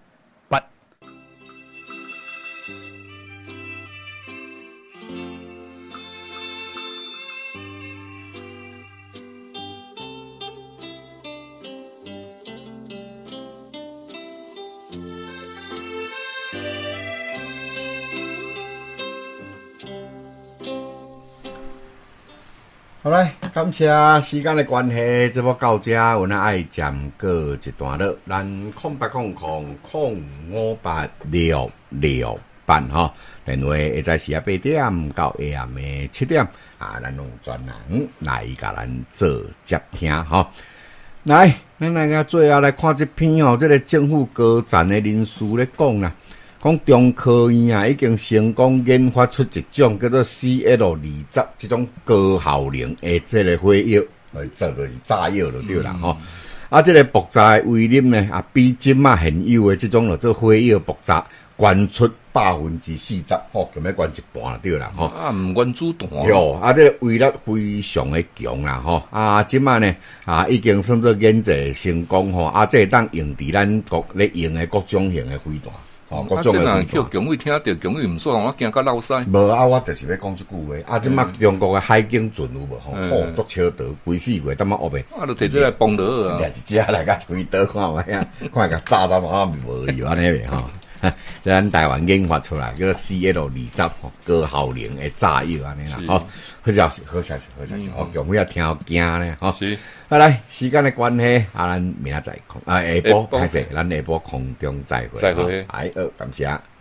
好来，感谢时间的关系，这部到这，我那爱暂告一段落。咱0800-058-668哈，电话会在时啊8点到下暗的7点啊，咱用专人来甲咱做接听哈。来，咱来个最后来看这篇哦，这个政府高层的人士咧讲啦。讲中科院啊，已经成功研发出一种叫做 CL20这种高效能的这个火药，做就是炸药就对啦吼。啊，这个爆炸的威力呢，啊，比今嘛现有的这种做火药爆炸，关出40%吼，咁要关一半就对啦吼。 啊，唔关子弹。 哟，啊，这个威力非常的强啦吼。啊，今嘛呢，啊，已经算做研制成功吼。啊，这当用伫咱国咧用的各种型的飞弹。哦，各种的叫强伟听到，强伟唔爽，我惊到落腮。 无啊，我就是要讲一句话。啊，即马中国的海警船有无吼？吼，足笑倒，规死过，等下后面。 啊，就摕出来崩落啊！ 掠一只来甲飞倒看卖啊，看甲炸到啊无有安尼个吼。咱台湾研发出来叫做 CL20高效能的炸药安尼啦，吼，好消息，好消息，哦，强伟也听好惊咧，吼。 是。 好来，时间的关系，啊，咱明仔载空，下晡歹势，咱下晡空中再会， 再会， 好，感谢。